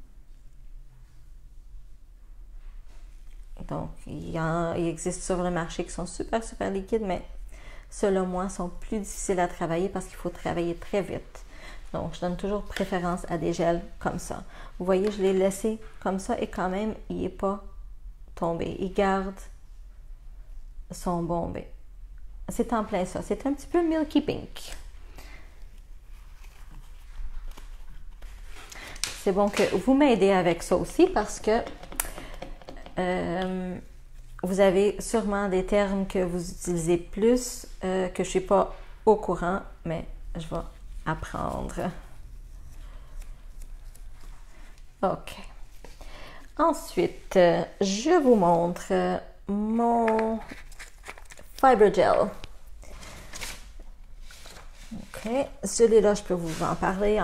Donc, il existe sur le marché qui sont super liquides, mais selon moi, sont plus difficiles à travailler parce qu'il faut travailler très vite. Donc, je donne toujours préférence à des gels comme ça. Vous voyez, je l'ai laissé comme ça et quand même, il n'est pas tombé. Il garde son bombé. C'est en plein ça. C'est un petit peu Milky Pink. C'est bon que vous m'aidez avec ça aussi parce que vous avez sûrement des termes que vous utilisez plus, que je ne suis pas au courant, mais je vais apprendre. OK. Ensuite, je vous montre mon Fiber Gel. OK. Celui-là, je peux vous en parler.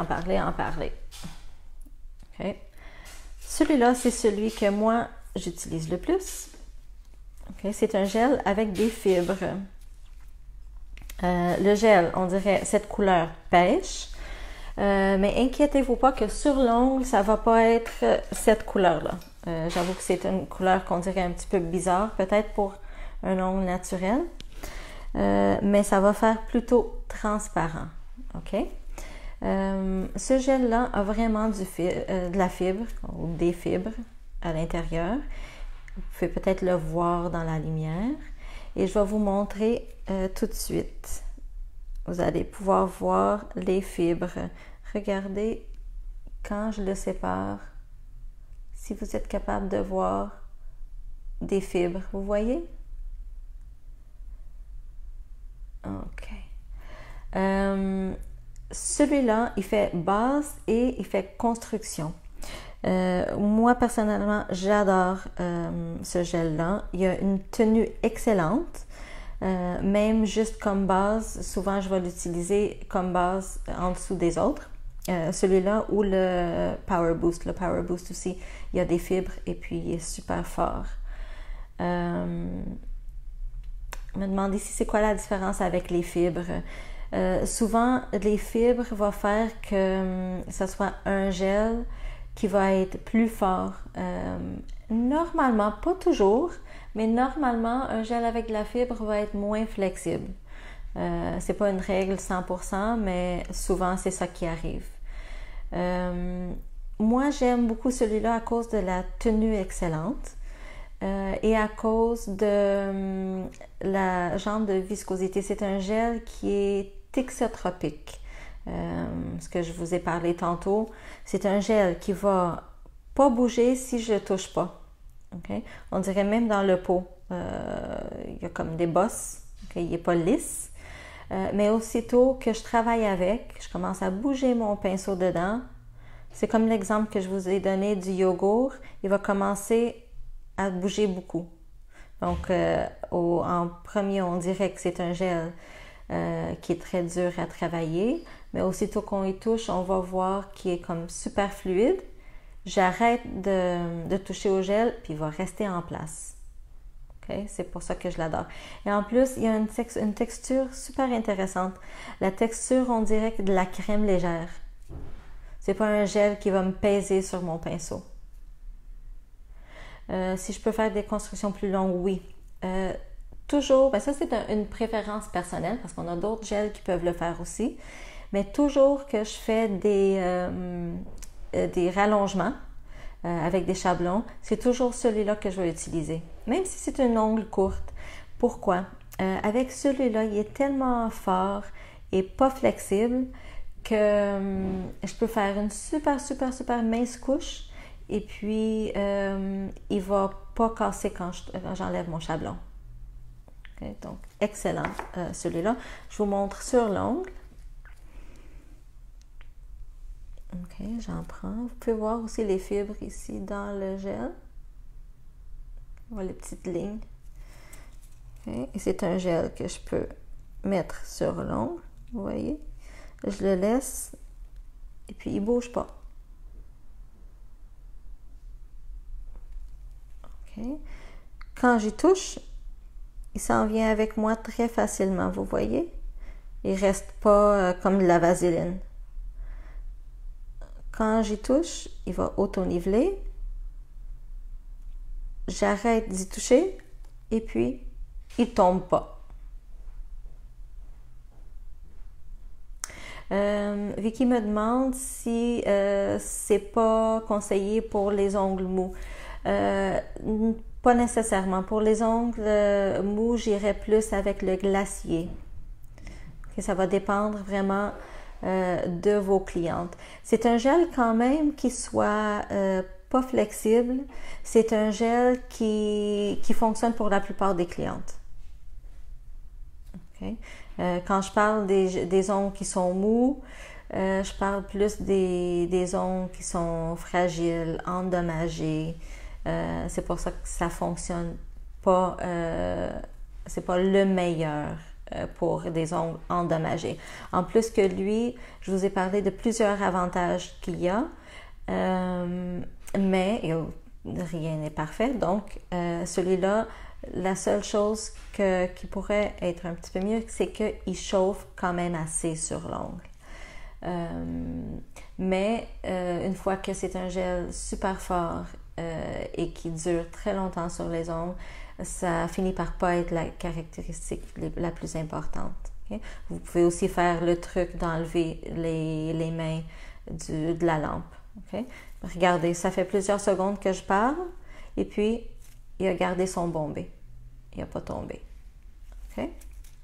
OK. Celui-là, c'est celui que moi, j'utilise le plus. Okay. C'est un gel avec des fibres. Le gel, on dirait cette couleur pêche. Mais inquiétez-vous pas que sur l'ongle, ça va pas être cette couleur-là. J'avoue que c'est une couleur qu'on dirait un petit peu bizarre, peut-être pour un ongle naturel. Mais ça va faire plutôt transparent. OK? Ce gel-là a vraiment de la fibre ou des fibres à l'intérieur. Vous pouvez peut-être le voir dans la lumière. Et je vais vous montrer tout de suite. Vous allez pouvoir voir les fibres. Regardez quand je le sépare. Si vous êtes capable de voir des fibres, vous voyez? OK. Celui-là, il fait base et il fait construction. Moi, personnellement, j'adore ce gel-là. Il a une tenue excellente. Même juste comme base, souvent je vais l'utiliser comme base en dessous des autres. Celui-là ou le Power Boost. Le Power Boost aussi, il y a des fibres et puis il est super fort. Me demander si c'est quoi la différence avec les fibres. Souvent, les fibres vont faire que ce soit un gel qui va être plus fort. Normalement, pas toujours, mais normalement, un gel avec de la fibre va être moins flexible. C'est pas une règle 100%, mais souvent, c'est ça qui arrive. Moi, j'aime beaucoup celui-là à cause de la tenue excellente et à cause de la genre de viscosité. C'est un gel qui est thixotropique. Ce que je vous ai parlé tantôt, c'est un gel qui va pas bouger si je le touche pas. Okay? On dirait même dans le pot, il y a comme des bosses, okay? Il n'est pas lisse. Mais aussitôt que je travaille avec, je commence à bouger mon pinceau dedans. C'est comme l'exemple que je vous ai donné du yogourt. Il va commencer à bouger beaucoup. Donc, en premier, on dirait que c'est un gel qui est très dur à travailler. Mais aussitôt qu'on y touche, on va voir qu'il est comme super fluide. J'arrête de toucher au gel, puis il va rester en place. Okay? C'est pour ça que je l'adore. Et en plus, il y a une texture super intéressante. La texture, on dirait que de la crème légère. C'est pas un gel qui va me peser sur mon pinceau. Si je peux faire des constructions plus longues, oui. Toujours, ben ça c'est une préférence personnelle parce qu'on a d'autres gels qui peuvent le faire aussi. Mais toujours que je fais des rallongements avec des chablons, c'est toujours celui-là que je vais utiliser. Même si c'est une ongle courte. Pourquoi? Avec celui-là, il est tellement fort et pas flexible que je peux faire une super mince couche et puis il va pas casser quand j'enlève mon chablon. Okay? Donc, excellent celui-là. Je vous montre sur l'ongle. Ok, j'en prends. Vous pouvez voir aussi les fibres ici dans le gel. On voit les petites lignes. Okay. Et c'est un gel que je peux mettre sur l'ongle. Vous voyez? Je le laisse et puis il ne bouge pas. Ok. Quand j'y touche, il s'en vient avec moi très facilement. Vous voyez? Il ne reste pas comme de la vaseline. Quand j'y touche, il va auto-niveler. J'arrête d'y toucher et puis il ne tombe pas. Vicky me demande si c'est pas conseillé pour les ongles mous. Pas nécessairement. Pour les ongles mous, j'irais plus avec le glacier. Okay, ça va dépendre vraiment de vos clientes. C'est un gel quand même qui soit pas flexible. C'est un gel qui fonctionne pour la plupart des clientes. Okay. Quand je parle des ongles qui sont mous, je parle plus des ongles qui sont fragiles, endommagés. C'est pour ça que ça fonctionne pas, c'est pas le meilleur pour des ongles endommagés. En plus que lui, je vous ai parlé de plusieurs avantages qu'il y a, mais rien n'est parfait. Donc, celui-là, la seule chose qui pourrait être un petit peu mieux, c'est qu'il chauffe quand même assez sur l'ongle. Mais une fois que c'est un gel super fort et qui dure très longtemps sur les ongles, ça finit par pas être la caractéristique la plus importante. Okay? Vous pouvez aussi faire le truc d'enlever les mains de la lampe. Okay? Regardez, ça fait plusieurs secondes que je parle et puis il a gardé son bombé. Il n'a pas tombé. Okay?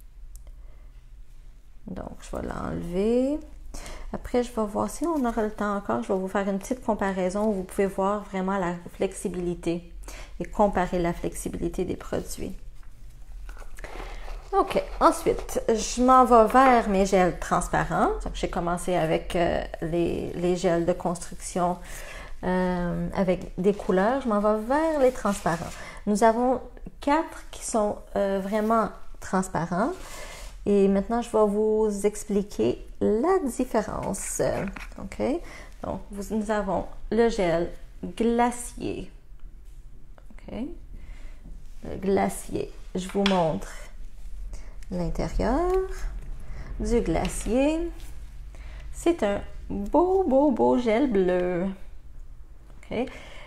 Donc, je vais l'enlever. Après, je vais voir si on aura le temps encore. Je vais vous faire une petite comparaison où vous pouvez voir vraiment la flexibilité et comparer la flexibilité des produits. OK. Ensuite, je m'en vais vers mes gels transparents. J'ai commencé avec les gels de construction avec des couleurs, je m'en vais vers les transparents. Nous avons 4 qui sont vraiment transparents. Et maintenant, je vais vous expliquer la différence. OK? Donc, nous avons le gel glacier. OK? Le glacier. Je vous montre l'intérieur du glacier. C'est un beau gel bleu. OK?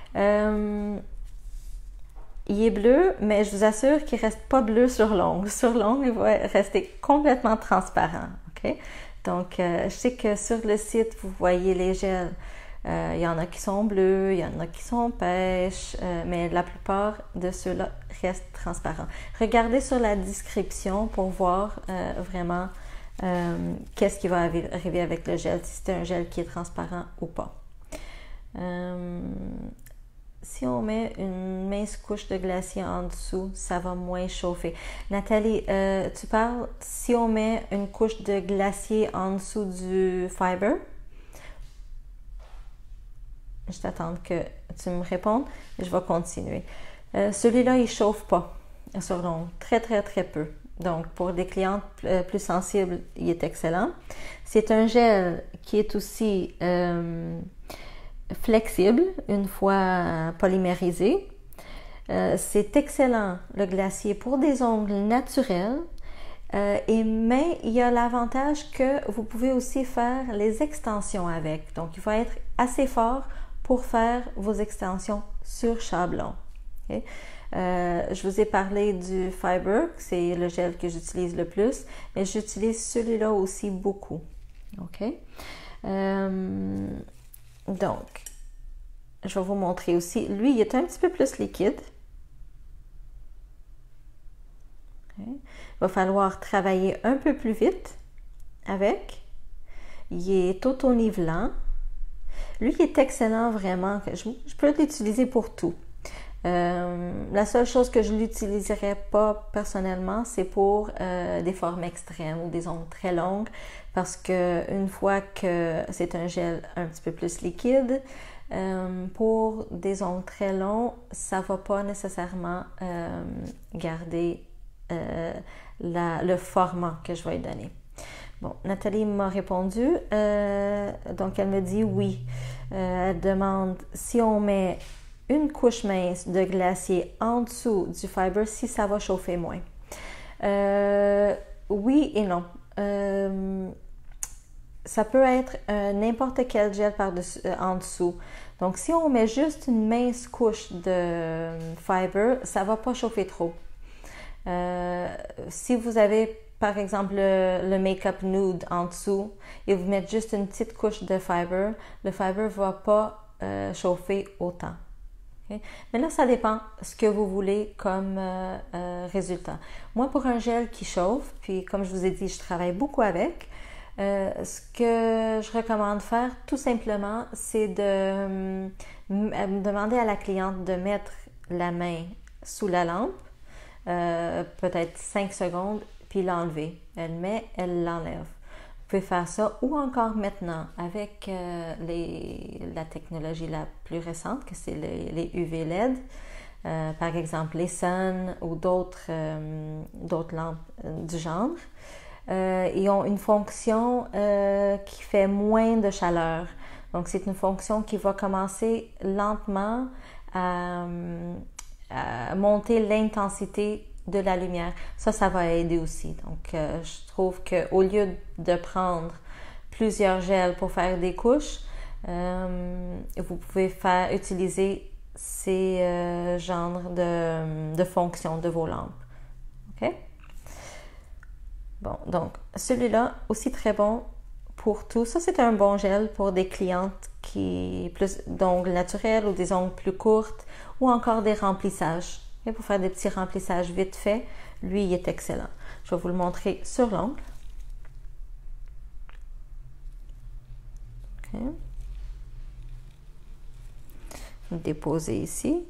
Il est bleu, mais je vous assure qu'il ne reste pas bleu sur l'ongle. Sur l'ongle, il va rester complètement transparent. OK? Donc, je sais que sur le site, vous voyez les gels. Il y en a qui sont bleus, il y en a qui sont pêche, mais la plupart de ceux-là restent transparents. Regardez sur la description pour voir vraiment qu'est-ce qui va arriver avec le gel, si c'est un gel qui est transparent ou pas. Si on met une mince couche de glacier en dessous, ça va moins chauffer. Nathalie, tu parles si on met une couche de glacier en dessous du fiber? Je t'attends que tu me répondes et je vais continuer. Celui-là, il ne chauffe pas sur l'ongle, très peu. Donc, pour des clientes plus sensibles, il est excellent. C'est un gel qui est aussi flexible une fois polymérisé. C'est excellent, le glacier, pour des ongles naturels. Mais il y a l'avantage que vous pouvez aussi faire les extensions avec. Donc, il va être assez fort pour faire vos extensions sur chablon. Okay? Je vous ai parlé du Fiber, c'est le gel que j'utilise le plus, mais j'utilise celui-là aussi beaucoup. OK? Donc, je vais vous montrer aussi. Lui, il est un petit peu plus liquide. Okay. Il va falloir travailler un peu plus vite avec. Il est auto-nivelant. Lui, il est excellent vraiment. Je peux l'utiliser pour tout. La seule chose que je ne l'utiliserais pas personnellement, c'est pour des formes extrêmes ou des ongles très longues, parce que une fois que c'est un gel un petit peu plus liquide, pour des ongles très longs, ça ne va pas nécessairement garder le format que je vais lui donner. Bon, Nathalie m'a répondu, donc elle me dit oui. Elle demande si on met une couche mince de glacier en dessous du fiber, si ça va chauffer moins. Oui et non. Ça peut être n'importe quel gel en dessous. Donc, si on met juste une mince couche de fiber, ça ne va pas chauffer trop. Si vous avez, par exemple, le make-up nude en dessous et vous mettez juste une petite couche de fiber, le fiber ne va pas chauffer autant. Okay? Mais là, ça dépend ce que vous voulez comme résultat. Moi, pour un gel qui chauffe, puis comme je vous ai dit, je travaille beaucoup avec, ce que je recommande faire, tout simplement, c'est de demander à la cliente de mettre la main sous la lampe, peut-être 5 secondes, puis l'enlever. Elle met, elle l'enlève. Vous pouvez faire ça, ou encore maintenant, avec la technologie la plus récente, que c'est les UV LED, par exemple les Sun ou d'autres lampes du genre. Ils ont une fonction qui fait moins de chaleur. Donc, c'est une fonction qui va commencer lentement à monter l'intensité de la lumière. Ça va aider aussi. Donc, je trouve qu'au lieu de prendre plusieurs gels pour faire des couches, vous pouvez utiliser ces genres de fonctions de vos lampes. OK? Bon, donc, celui-là, aussi très bon pour tout. Ça, c'est un bon gel pour des clientes qui plus d'ongles naturels ou des ongles plus courtes ou encore des remplissages. Et pour faire des petits remplissages vite fait, lui, il est excellent. Je vais vous le montrer sur l'ongle. OK. Je vais le déposer ici.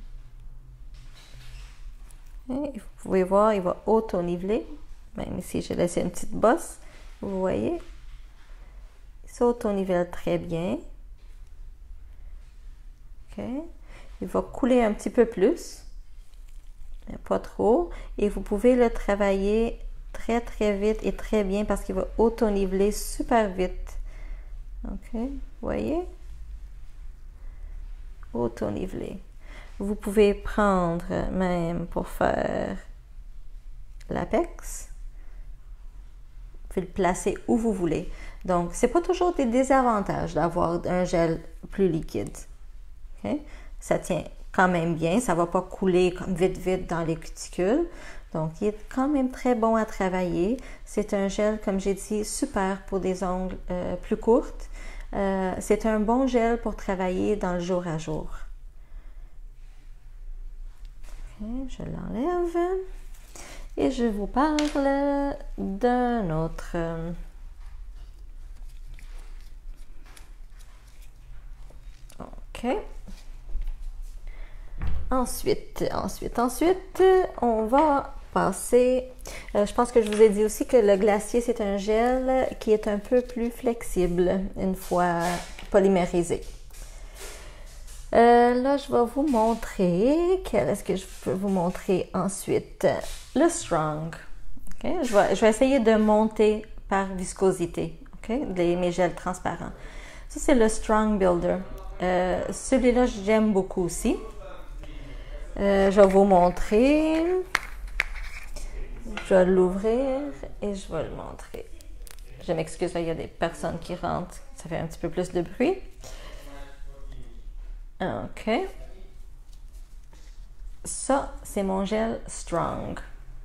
Et vous pouvez voir, il va auto-niveler. Même ici, j'ai laissé une petite bosse. Vous voyez? Il s'auto-nivelle très bien. OK? Il va couler un petit peu plus, mais pas trop. Et vous pouvez le travailler très, très vite et très bien parce qu'il va auto-niveler super vite. OK? Vous voyez? Auto-niveler. Vous pouvez prendre même pour faire l'apex. Vous pouvez le placer où vous voulez. Donc, c'est pas toujours des désavantages d'avoir un gel plus liquide. Okay? Ça tient quand même bien, ça va pas couler comme vite dans les cuticules. Donc, il est quand même très bon à travailler. C'est un gel, comme j'ai dit, super pour des ongles plus courtes. C'est un bon gel pour travailler dans le jour à jour. Okay, je l'enlève. Et je vous parle d'un autre. OK. Ensuite, on va passer... je pense que je vous ai dit aussi que le glacier, c'est un gel qui est un peu plus flexible une fois polymérisé. Là, je vais vous montrer. Quel est-ce que je peux vous montrer ensuite? Le Strong. Okay? Je vais essayer de monter par viscosité. Okay? Mes gels transparents. Ça, c'est le Strong Builder. Celui-là, j'aime beaucoup aussi. Je vais vous montrer. Je vais l'ouvrir et je vais le montrer. Je m'excuse, il y a des personnes qui rentrent. Ça fait un petit peu plus de bruit. OK. Ça, c'est mon gel Strong.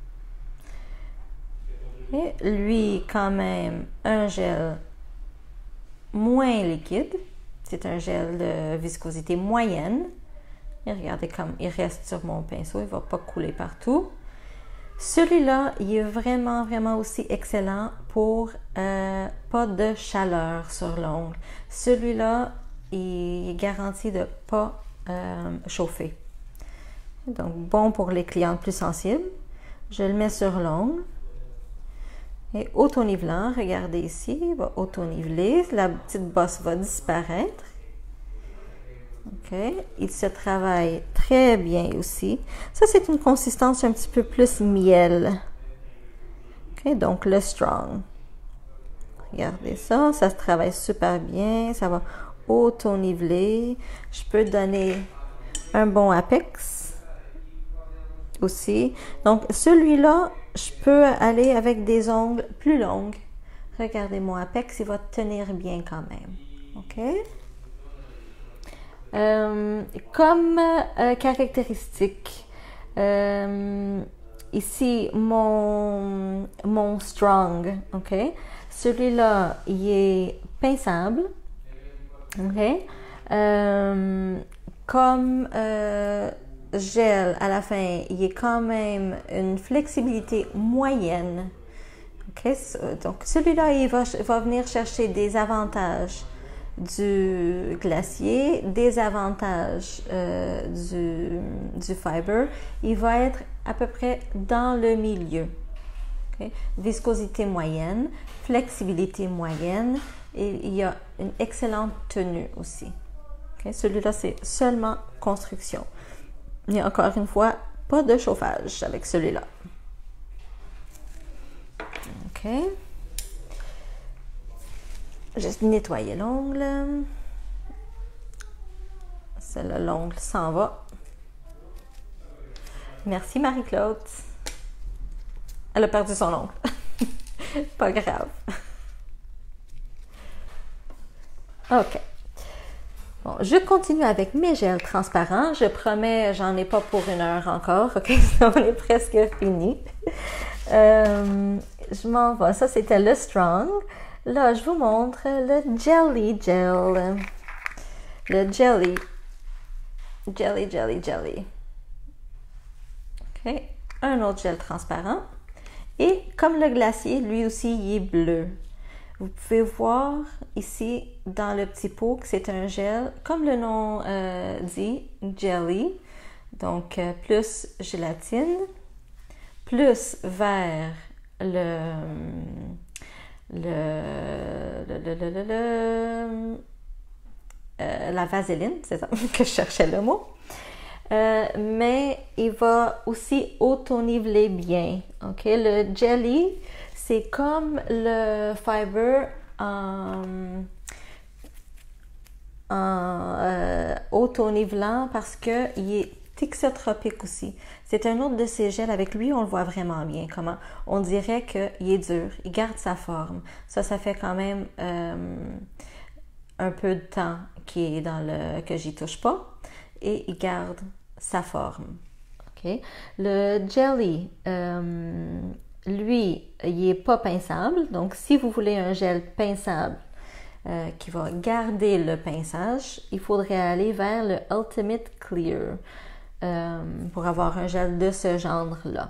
Et lui, quand même, un gel moins liquide. C'est un gel de viscosité moyenne. Et regardez comme il reste sur mon pinceau, il ne va pas couler partout. Celui-là, il est vraiment, vraiment aussi excellent pour pas de chaleur sur l'ongle. Celui-là, il est garanti de ne pas chauffer. Donc, bon pour les clientes plus sensibles. Je le mets sur l'ongle. Et auto-nivelant, regardez ici, il va auto-niveler. La petite bosse va disparaître. OK. Il se travaille très bien aussi. Ça, c'est une consistance un petit peu plus miel. OK. Donc, le Strong. Regardez ça. Ça se travaille super bien. Ça va auto-niveler. Je peux donner un bon apex aussi. Donc, celui-là, je peux aller avec des ongles plus longs. Regardez mon apex, il va tenir bien quand même. OK? Comme caractéristique, ici, mon Strong, OK? Celui-là, il est pinçable, OK? Comme gel, à la fin, il est quand même une flexibilité moyenne, OK? Donc, celui-là, il va venir chercher des avantages du glacier, des avantages du fiber. Il va être à peu près dans le milieu. Okay? Viscosité moyenne, flexibilité moyenne et il y a une excellente tenue aussi. Okay? Celui-là, c'est seulement construction. Il y a encore une fois pas de chauffage avec celui-là. OK. Juste nettoyer l'ongle. L'ongle s'en va. Merci Marie-Claude. Elle a perdu son ongle. Pas grave. OK. Bon, je continue avec mes gels transparents. Je promets, j'en ai pas pour 1 heure encore. OK? On est presque fini. Je m'en vais. Ça, c'était le Strong. Là, je vous montre le Jelly Gel. Le Jelly. Jelly. OK. Un autre gel transparent. Et comme le glacier, lui aussi, il est bleu. Vous pouvez voir ici, dans le petit pot, que c'est un gel, comme le nom dit, jelly. Donc, plus gélatine, plus vers la vaseline, c'est ça que je cherchais le mot. Mais il va aussi auto-niveler bien. Ok, le jelly, c'est comme le fiber en auto-nivelant parce qu'il est thixotropique aussi. C'est un autre de ces gels. Avec lui, on le voit vraiment bien. Comment on dirait qu'il est dur. Il garde sa forme. Ça fait quand même un peu de temps qu'il est dans le que j'y touche pas. Et il garde sa forme. Okay? Le jelly, lui, il n'est pas pinçable. Donc, si vous voulez un gel pinçable qui va garder le pinçage, il faudrait aller vers le Ultimate Clear pour avoir un gel de ce genre-là.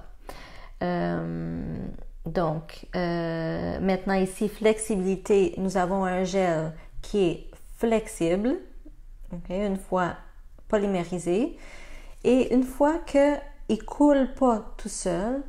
Donc, maintenant ici, flexibilité, nous avons un gel qui est flexible, okay, une fois polymérisé, et une fois qu'il ne coule pas tout seul,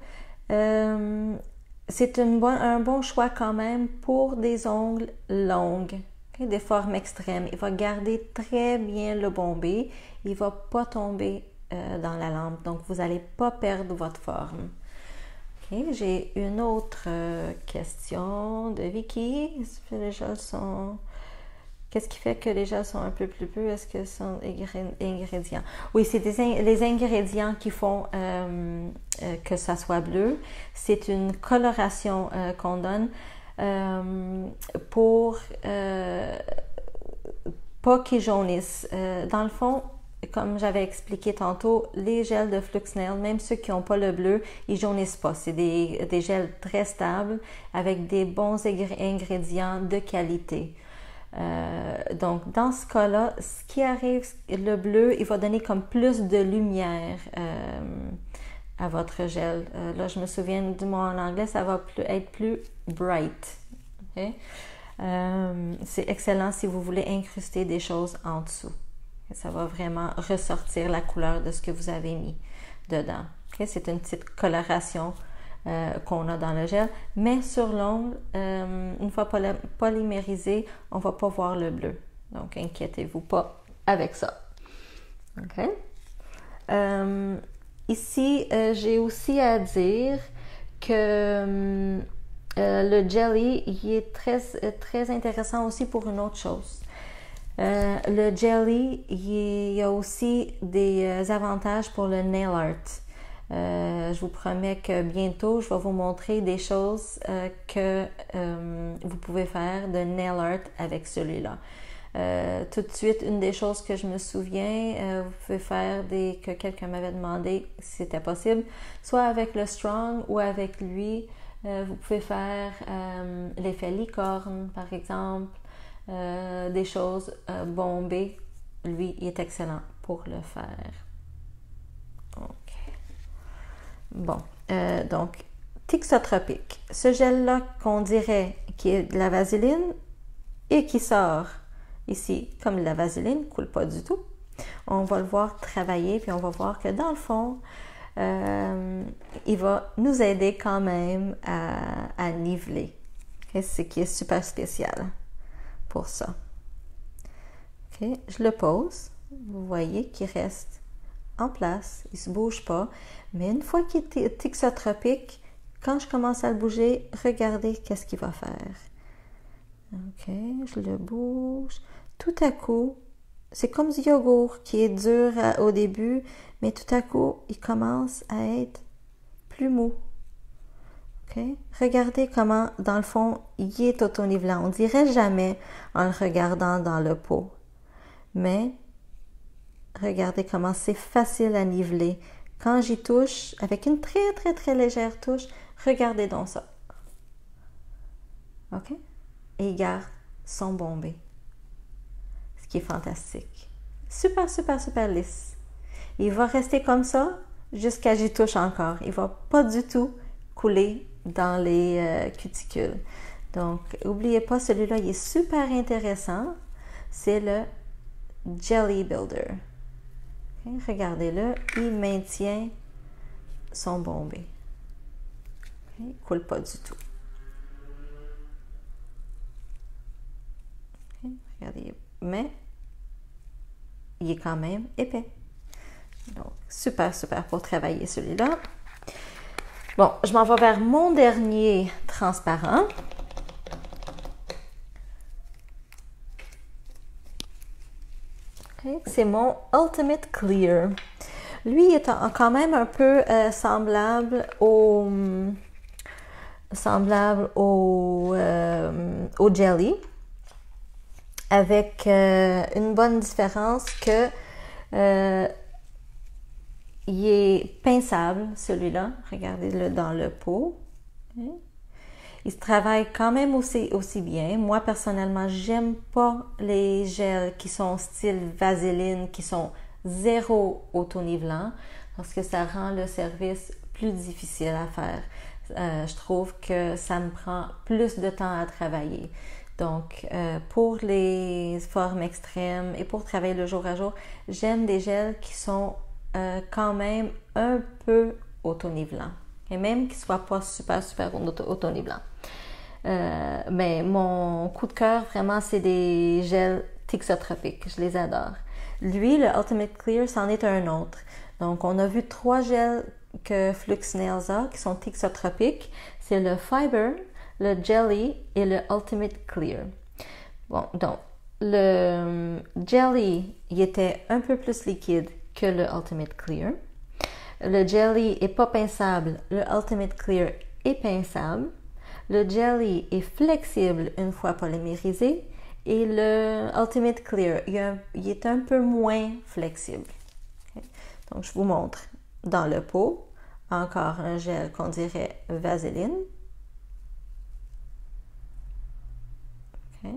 c'est un bon choix quand même pour des ongles longues, okay, des formes extrêmes. Il va garder très bien le bombé, il ne va pas tomber dans la lampe, donc vous n'allez pas perdre votre forme. Okay, j'ai une autre question de Vicky. Les gels sont... Qu'est-ce qui fait que les gels sont un peu plus bleus? Est-ce que ce sont ingrédients? Oui, c'est les ingrédients qui font que ça soit bleu. C'est une coloration qu'on donne pour pas qu'ils jaunissent. Dans le fond, comme j'avais expliqué tantôt, les gels de Fluxnail, même ceux qui n'ont pas le bleu, ils jaunissent pas. C'est des gels très stables avec des bons ingrédients de qualité. Donc, dans ce cas-là, ce qui arrive, le bleu, il va donner comme plus de lumière à votre gel. Là, je me souviens du mot en anglais, ça va être plus bright. Okay? C'est excellent si vous voulez incruster des choses en dessous. Ça va vraiment ressortir la couleur de ce que vous avez mis dedans. Okay? C'est une petite coloration qu'on a dans le gel, mais sur l'ongle, une fois polymérisé, on ne va pas voir le bleu. Donc, inquiétez-vous pas avec ça. OK? Ici, j'ai aussi à dire que le jelly, il est très intéressant aussi pour une autre chose. Le jelly, il y a aussi des avantages pour le nail art. Je vous promets que bientôt, je vais vous montrer des choses que vous pouvez faire de nail art avec celui-là. Tout de suite, une des choses que je me souviens, vous pouvez faire que quelqu'un m'avait demandé si c'était possible, soit avec le Strong ou avec lui. Vous pouvez faire l'effet licorne, par exemple, des choses bombées. Lui, il est excellent pour le faire. OK. Bon, donc, thixotropique. Ce gel-là qu'on dirait qui est de la vaseline et qui sort ici comme de la vaseline, ne coule pas du tout. On va le voir travailler, puis on va voir que dans le fond, il va nous aider quand même à niveler. Okay? Ce qui est super spécial pour ça. Okay? Je le pose. Vous voyez qu'il reste en place. Il ne se bouge pas. Mais une fois qu'il est thixotropique, quand je commence à le bouger, regardez qu'est-ce qu'il va faire. OK, je le bouge. Tout à coup, c'est comme du yogourt qui est dur au début, mais tout à coup, il commence à être plus mou. OK? Regardez comment, dans le fond, il est auto-nivelant. On dirait jamais en le regardant dans le pot. Mais, regardez comment c'est facile à niveler. Quand j'y touche, avec une très, très, très légère touche, regardez donc ça. OK? Et il garde son bombé. Ce qui est fantastique. Super, super, super lisse. Il va rester comme ça jusqu'à j'y touche encore. Il ne va pas du tout couler dans les cuticules. Donc, n'oubliez pas, celui-là, il est super intéressant. C'est le Jelly Builder. Okay? Regardez-le, il maintient son bombé. Okay? Il ne coule pas du tout. Okay? Regardez, mais il est quand même épais. Donc, super, super pour travailler celui-là. Bon, je m'en vais vers mon dernier transparent. Okay. C'est mon Ultimate Clear. Lui est quand même un peu semblable au jelly, avec une bonne différence que il est pinçable, celui-là. Regardez-le dans le pot. Okay. Il se travaille quand même aussi bien. Moi, personnellement, j'aime pas les gels qui sont style vaseline, qui sont zéro autonivelant, parce que ça rend le service plus difficile à faire. Je trouve que ça me prend plus de temps à travailler. Donc, pour les formes extrêmes et pour travailler le jour à jour, j'aime des gels qui sont quand même un peu autonivelants. Et même qu'ils ne soient pas super, super autonivelants. Mais mon coup de cœur, vraiment, c'est des gels thixotropiques. Je les adore. Lui, le Ultimate Clear, c'en est un autre. Donc, on a vu 3 gels que Flux Nails a, qui sont thixotropiques. C'est le Fiber, le Jelly et le Ultimate Clear. Bon, donc, le Jelly, il était un peu plus liquide que le Ultimate Clear. Le Jelly est pas pinçable, le Ultimate Clear est pinçable. Le Jelly est flexible une fois polymérisé et le Ultimate Clear, il est un peu moins flexible. Okay. Donc, je vous montre dans le pot, encore un gel qu'on dirait vaseline. Okay.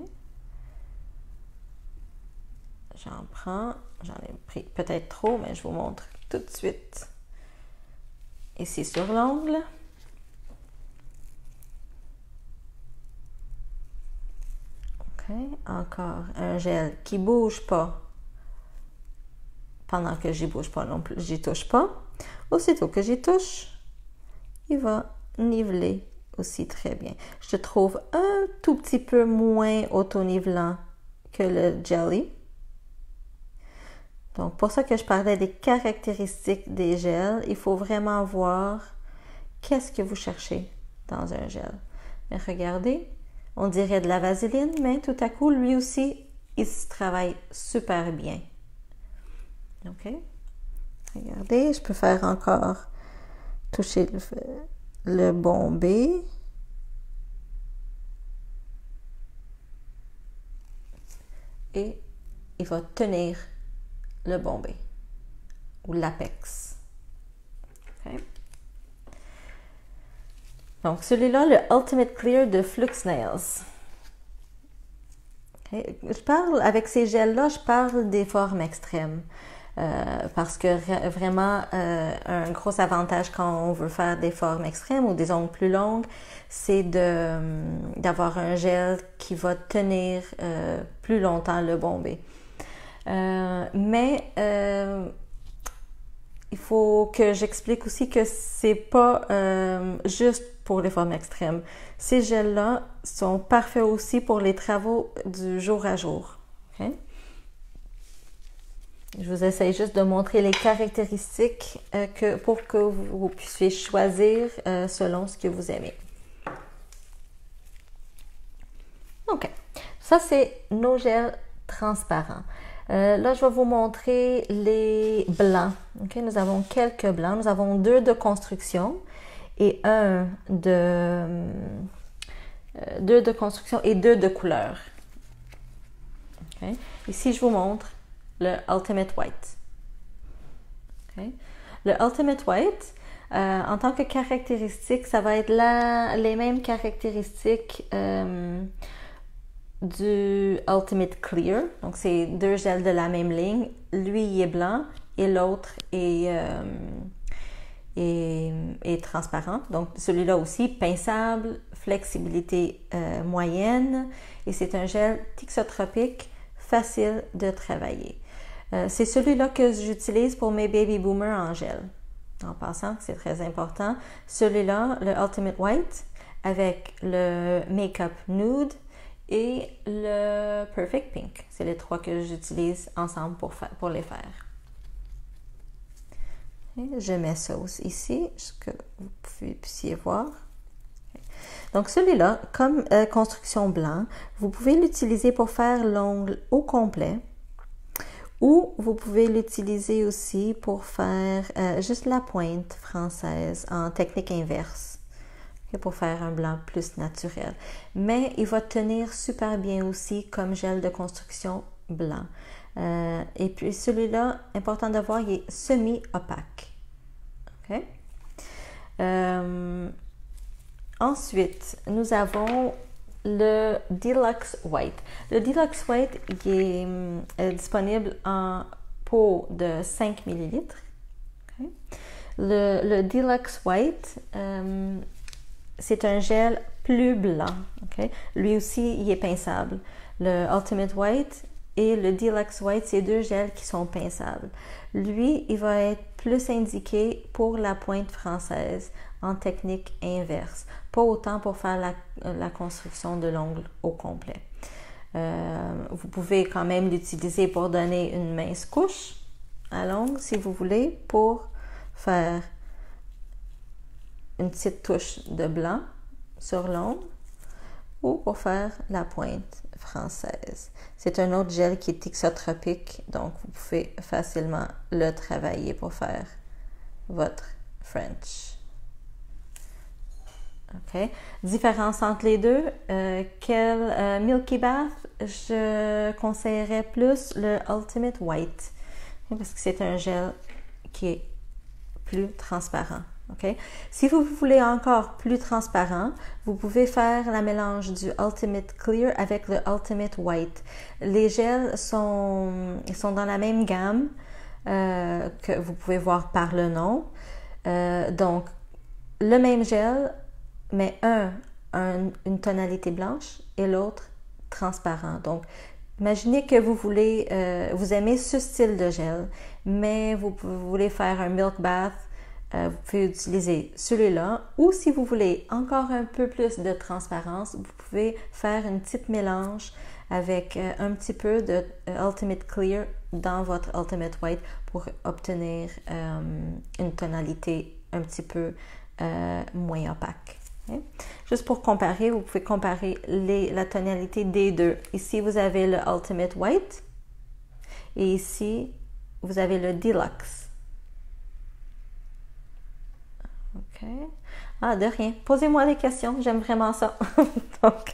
J'en ai pris peut-être trop, mais je vous montre tout de suite. Ici sur l'ongle. OK. Encore un gel qui ne bouge pas pendant que j'y bouge pas non plus. J'y touche pas. Aussitôt que j'y touche, il va niveler aussi très bien. Je trouve un tout petit peu moins auto-nivelant que le Jelly. Donc, pour ça que je parlais des caractéristiques des gels, il faut vraiment voir qu'est-ce que vous cherchez dans un gel. Mais regardez, on dirait de la vaseline, mais tout à coup, lui aussi, il se travaille super bien. OK? Regardez, je peux faire encore toucher le bombé. Et il va tenir le bombé ou l'apex. Okay. Donc, celui-là, le Ultimate Clear de Flux Nails. Okay. Avec ces gels-là, je parle des formes extrêmes. Parce que vraiment, un gros avantage quand on veut faire des formes extrêmes ou des ongles plus longues, c'est d'avoir un gel qui va tenir plus longtemps le bombé. Mais il faut que j'explique aussi que c'est pas juste pour les formes extrêmes. Ces gels-là sont parfaits aussi pour les travaux du jour à jour. Okay? Je vous essaye juste de montrer les caractéristiques pour que vous puissiez choisir selon ce que vous aimez. OK. Ça, c'est nos gels transparents. Là, je vais vous montrer les blancs. Okay? Nous avons quelques blancs. Nous avons 2 de construction et 2 de construction et 2 de couleur. Okay? Ici, je vous montre le Ultimate White. Okay? Le Ultimate White, en tant que caractéristique, ça va être les mêmes caractéristiques du Ultimate Clear. Donc, c'est 2 gels de la même ligne. Lui, il est blanc et l'autre est transparent. Donc, celui-là aussi, pinçable, flexibilité moyenne. Et c'est un gel thixotropique, facile de travailler. C'est celui-là que j'utilise pour mes baby boomers en gel. En passant, c'est très important. Celui-là, le Ultimate White, avec le Make-up Nude et le Perfect Pink. C'est les trois que j'utilise ensemble pour les faire. Et je mets ça aussi ici, que vous puissiez voir. Donc celui-là, comme construction blanc, vous pouvez l'utiliser pour faire l'ongle au complet ou vous pouvez l'utiliser aussi pour faire juste la pointe française en technique inverse, pour faire un blanc plus naturel. Mais il va tenir super bien aussi comme gel de construction blanc. Et puis celui-là, important de voir, il est semi-opaque. Okay? Ensuite, nous avons le Deluxe White. Le Deluxe White il est disponible en pot de 5 ml. Okay? Le Deluxe White, c'est un gel plus blanc. Okay? Lui aussi, il est pinçable. Le Ultimate White et le Deluxe White, c'est deux gels qui sont pinçables. Lui, il va être plus indiqué pour la pointe française en technique inverse, pas autant pour faire la construction de l'ongle au complet. Vous pouvez quand même l'utiliser pour donner une mince couche à l'ongle si vous voulez, pour faire une petite touche de blanc sur l'ongle ou pour faire la pointe française. C'est un autre gel qui est ixotropique, donc vous pouvez facilement le travailler pour faire votre French. OK. Différence entre les deux, Milky Bath, je conseillerais plus le Ultimate White, parce que c'est un gel qui est plus transparent. Okay? Si vous voulez encore plus transparent, vous pouvez faire la mélange du Ultimate Clear avec le Ultimate White. Les gels sont dans la même gamme que vous pouvez voir par le nom. Donc, le même gel, mais une tonalité blanche et l'autre transparent. Donc, imaginez que vous aimez ce style de gel, mais vous voulez faire un Milk Bath, vous pouvez utiliser celui-là, ou si vous voulez encore un peu plus de transparence, vous pouvez faire une petite mélange avec un petit peu de Ultimate Clear dans votre Ultimate White pour obtenir une tonalité un petit peu moins opaque. Okay? Juste pour comparer, vous pouvez comparer la tonalité des deux. Ici, vous avez le Ultimate White et ici, vous avez le Deluxe. OK. Ah, de rien. Posez-moi des questions. J'aime vraiment ça. Donc,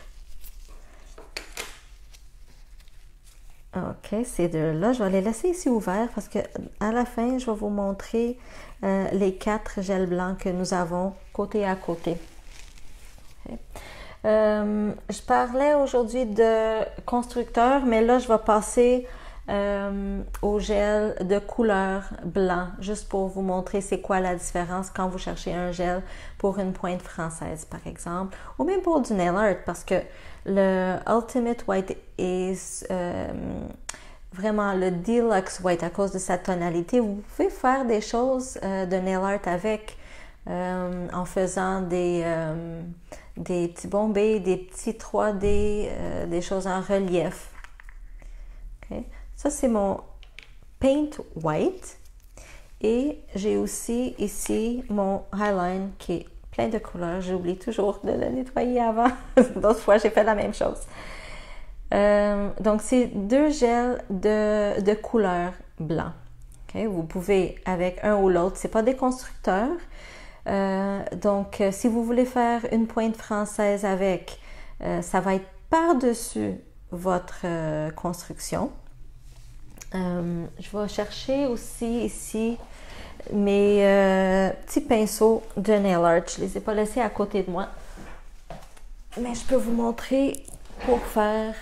OK, ces deux-là, je vais les laisser ici ouverts parce que à la fin, je vais vous montrer les 4 gels blancs que nous avons côté à côté. Okay. Je parlais aujourd'hui de constructeur, mais là, je vais passer au gel de couleur blanc, juste pour vous montrer c'est quoi la différence quand vous cherchez un gel pour une pointe française, par exemple, ou même pour du nail art, parce que le Ultimate White est vraiment le Deluxe White à cause de sa tonalité. Vous pouvez faire des choses de nail art avec en faisant des petits bombés, des petits 3D, des choses en relief. Okay. Ça, c'est mon Paint White. Et j'ai aussi ici mon Highline qui est plein de couleurs. J'oublie toujours de le nettoyer avant. D'autres fois, j'ai fait la même chose. Donc, c'est 2 gels de couleur blanc. Okay? Vous pouvez avec un ou l'autre. C'est pas des constructeurs. Donc, si vous voulez faire une pointe française avec, ça va être par-dessus votre construction. Je vais chercher aussi ici mes petits pinceaux de nail art. Je ne les ai pas laissés à côté de moi. Mais je peux vous montrer pour faire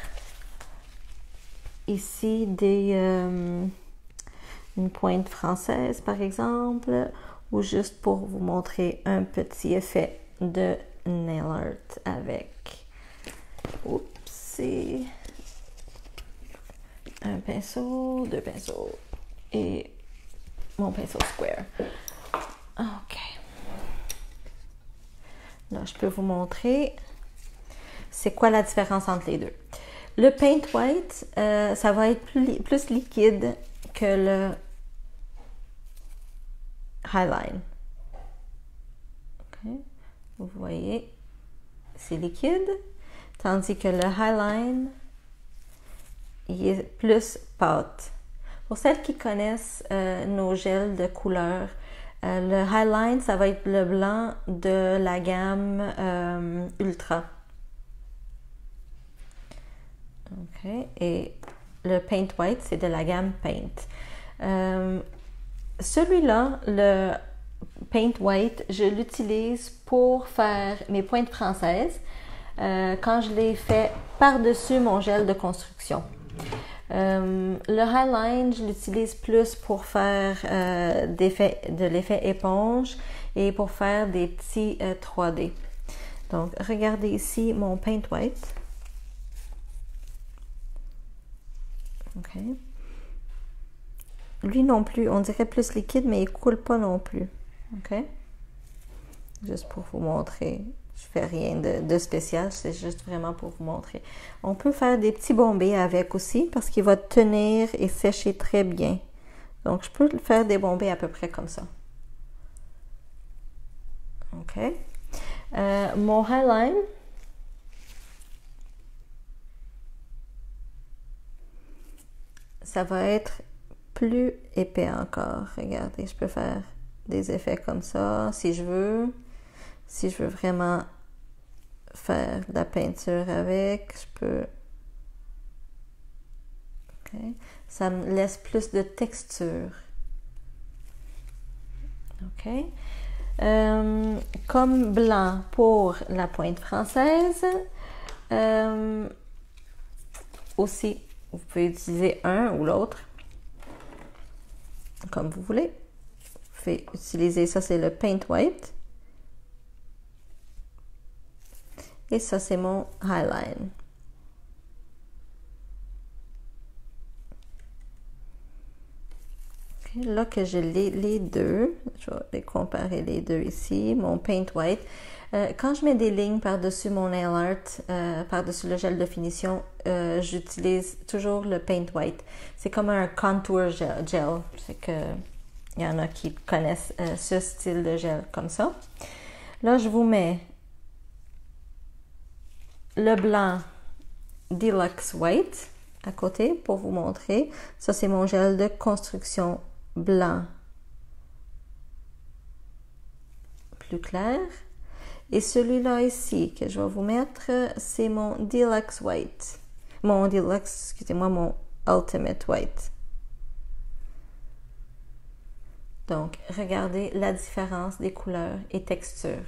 ici une pointe française, par exemple, ou juste pour vous montrer un petit effet de nail art avec. Oups! Un pinceau, 2 pinceaux et mon pinceau square. OK. Là, je peux vous montrer. c'est quoi la différence entre les deux? Le Paint White, ça va être plus liquide que le Highline. Okay. Vous voyez, c'est liquide, tandis que le Highline, il est plus pâte. Pour celles qui connaissent nos gels de couleur, le Highline, ça va être le blanc de la gamme Ultra. OK. Et le Paint White, c'est de la gamme Paint. Celui-là, le Paint White, je l'utilise pour faire mes pointes françaises quand je les fais par-dessus mon gel de construction. Le Highline, je l'utilise plus pour faire de l'effet éponge et pour faire des petits 3D. Donc, regardez ici mon Paint White. OK. Lui non plus, on dirait plus liquide, mais il ne coule pas non plus. OK? Juste pour vous montrer. Je fais rien de spécial, c'est juste vraiment pour vous montrer. On peut faire des petits bombés avec aussi parce qu'il va tenir et sécher très bien. Donc, je peux faire des bombés à peu près comme ça. OK? Mon Highline, ça va être plus épais encore. Regardez, je peux faire des effets comme ça si je veux. Si je veux vraiment faire de la peinture avec, je peux. Okay. Ça me laisse plus de texture. OK. Comme blanc pour la pointe française, aussi, vous pouvez utiliser un ou l'autre, comme vous voulez. Vous pouvez utiliser ça, c'est le Paint White. Et ça, c'est mon Highline. Okay, là que j'ai les deux, je vais les comparer les deux ici. Mon Paint White. Quand je mets des lignes par-dessus mon nail art, par-dessus le gel de finition, j'utilise toujours le Paint White. C'est comme un contour gel. C'est que il y en a qui connaissent ce style de gel comme ça. Là, je vous mets le blanc Deluxe White à côté pour vous montrer. Ça, c'est mon gel de construction blanc plus clair. Et celui-là ici que je vais vous mettre, c'est mon Deluxe White. Mon Deluxe, excusez-moi, mon Ultimate White. Donc, regardez la différence des couleurs et textures.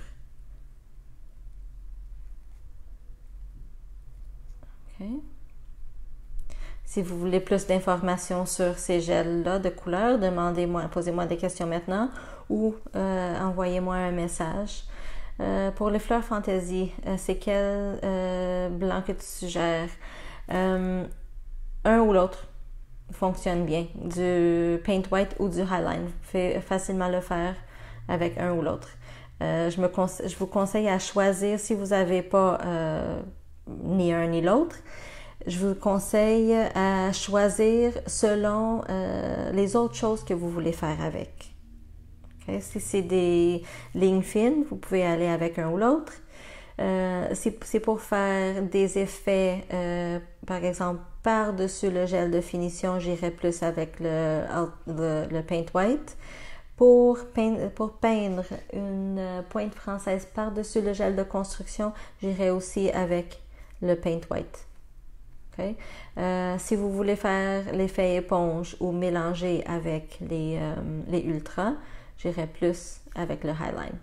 OK. Si vous voulez plus d'informations sur ces gels-là de couleurs, demandez-moi, posez-moi des questions maintenant ou envoyez-moi un message. Pour les fleurs fantaisie, c'est quel blanc que tu suggères? Un ou l'autre fonctionne bien, du Paint White ou du Highline. Vous pouvez facilement le faire avec un ou l'autre. Je vous conseille à choisir, si vous n'avez pas ni un ni l'autre, je vous conseille à choisir selon les autres choses que vous voulez faire avec. Okay? Si c'est des lignes fines, vous pouvez aller avec un ou l'autre. Si c'est pour faire des effets, par exemple, par-dessus le gel de finition, j'irai plus avec le Paint White. Pour peindre une pointe française par-dessus le gel de construction, j'irai aussi avec le Paint White. Okay? Si vous voulez faire l'effet éponge ou mélanger avec les ultras, j'irai plus avec le Highline.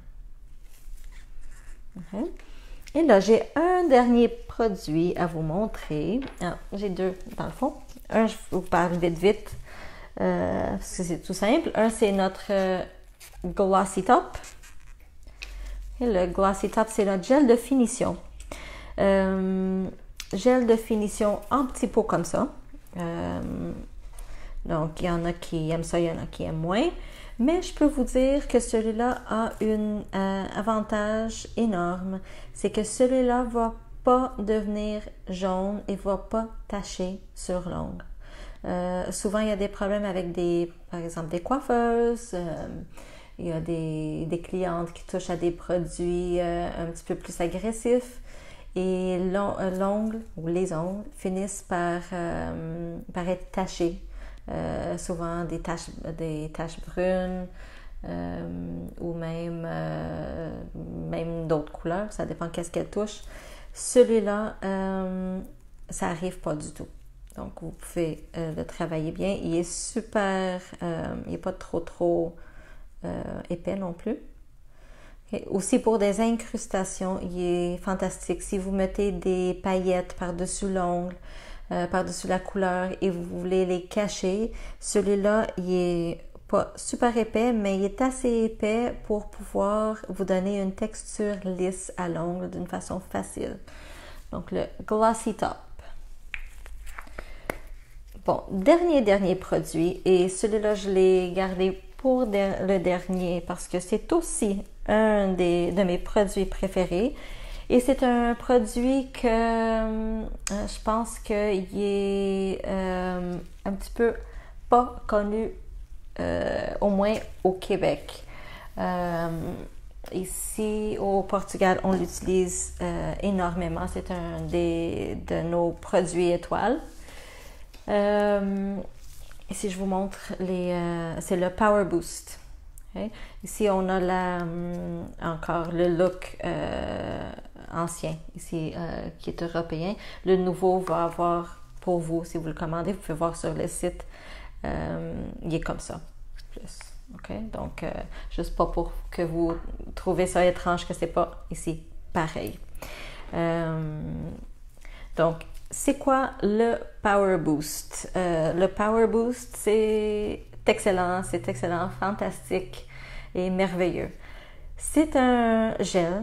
Okay? Et là, j'ai un dernier produit à vous montrer. Ah, j'ai deux dans le fond. Un, je vous parle vite, parce que c'est tout simple. Un, c'est notre Glossy Top. Et le Glossy Top, c'est notre gel de finition. Gel de finition en petits pots comme ça. Donc, il y en a qui aiment ça, il y en a qui aiment moins. Mais je peux vous dire que celui-là a un avantage énorme. C'est que celui-là va pas devenir jaune et va pas tacher sur l'ongle. Souvent, il y a des problèmes avec par exemple, des coiffeuses. Il y a des clientes qui touchent à des produits un petit peu plus agressifs et l'ongle ou les ongles finissent par être tachés. Souvent des taches brunes ou même d'autres couleurs, ça dépend qu'est-ce qu'elle touche. Celui-là, ça n'arrive pas du tout. Donc, vous pouvez le travailler bien. Il est super, il n'est pas trop épais non plus. Okay. Aussi pour des incrustations, il est fantastique. Si vous mettez des paillettes par-dessus l'ongle, par-dessus la couleur et vous voulez les cacher, celui-là, il est pas super épais, mais il est assez épais pour pouvoir vous donner une texture lisse à l'ongle d'une façon facile. Donc, le Glossy Top. Bon, dernier produit, et celui-là, je l'ai gardé pour le dernier parce que c'est aussi un de mes produits préférés. Et c'est un produit que je pense qu'il est un petit peu pas connu, au moins au Québec. Ici au Portugal, on l'utilise énormément. C'est un de nos produits étoiles. Ici, je vous montre c'est le Power Boost. Okay? Ici, on a encore le look ancien, ici, qui est européen. Le nouveau va avoir pour vous, si vous le commandez, vous pouvez voir sur le site, il est comme ça. Plus. Okay? Donc, juste pas pour que vous trouvez ça étrange que c'est pas ici pareil. Donc, c'est quoi le Power Boost? Le Power Boost, c'est excellent, fantastique et merveilleux. C'est un gel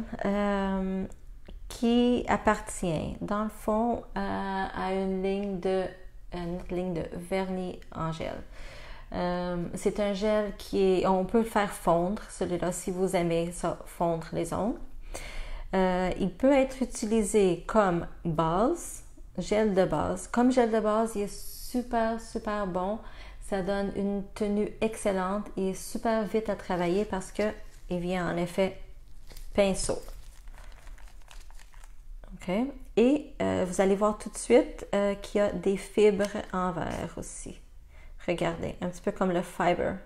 qui appartient, dans le fond, à une ligne de vernis en gel. C'est un gel on peut le faire fondre, celui-là, si vous aimez ça, fondre les ongles. Il peut être utilisé comme base, gel de base. Comme gel de base, il est super bon. Ça donne une tenue excellente et super vite à travailler parce que il vient en effet pinceau. OK? Et vous allez voir tout de suite qu'il y a des fibres en verre aussi. Regardez, un petit peu comme le fiber.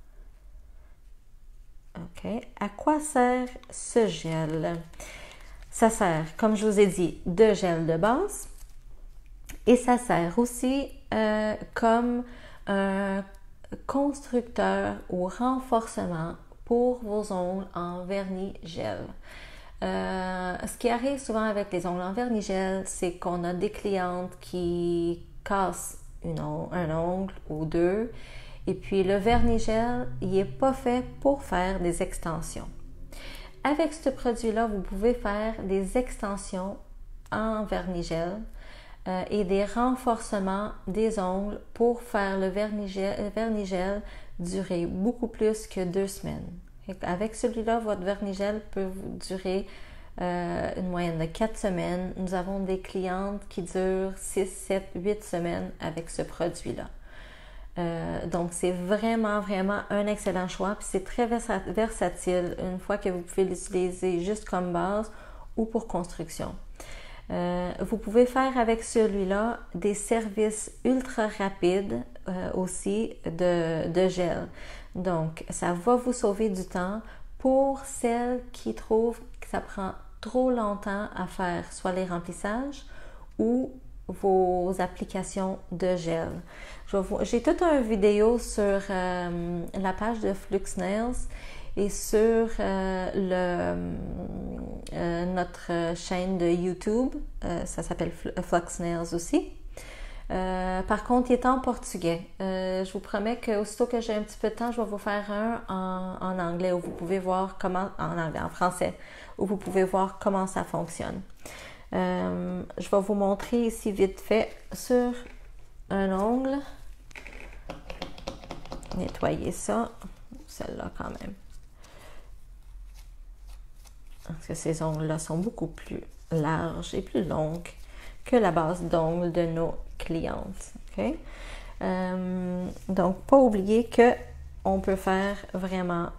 OK? À quoi sert ce gel? Ça sert, comme je vous ai dit, de gel de base. Et ça sert aussi comme un constructeur ou renforcement pour vos ongles en vernis gel. Ce qui arrive souvent avec les ongles en vernis gel, c'est qu'on a des clientes qui cassent un ongle ou deux. Et puis le vernis gel, il n'est pas fait pour faire des extensions. Avec ce produit-là, vous pouvez faire des extensions en vernis gel et des renforcements des ongles pour faire le vernis gel durer beaucoup plus que 2 semaines. Avec celui-là, votre vernis gel peut vous durer une moyenne de 4 semaines. Nous avons des clientes qui durent 6, 7, 8 semaines avec ce produit-là. Donc, c'est vraiment un excellent choix. Puis c'est très versatile une fois que vous pouvez l'utiliser juste comme base ou pour construction. Vous pouvez faire avec celui-là des services ultra rapides aussi de gel. Donc, ça va vous sauver du temps pour celles qui trouvent que ça prend trop longtemps à faire soit les remplissages ou vos applications de gel. J'ai toute une vidéo sur la page de Flux Nails et sur notre chaîne de YouTube. Ça s'appelle Flux Nails aussi. Par contre, il est en portugais. Je vous promets que aussitôt que j'ai un petit peu de temps, je vais vous faire un en anglais où vous pouvez voir comment, en français, où vous pouvez voir comment ça fonctionne. Je vais vous montrer ici vite fait sur un ongle. Nettoyer ça, celle-là quand même. Parce que ces ongles-là sont beaucoup plus large et plus longue que la base d'ongles de nos clientes. Okay? Donc, pas oublier qu'on peut faire vraiment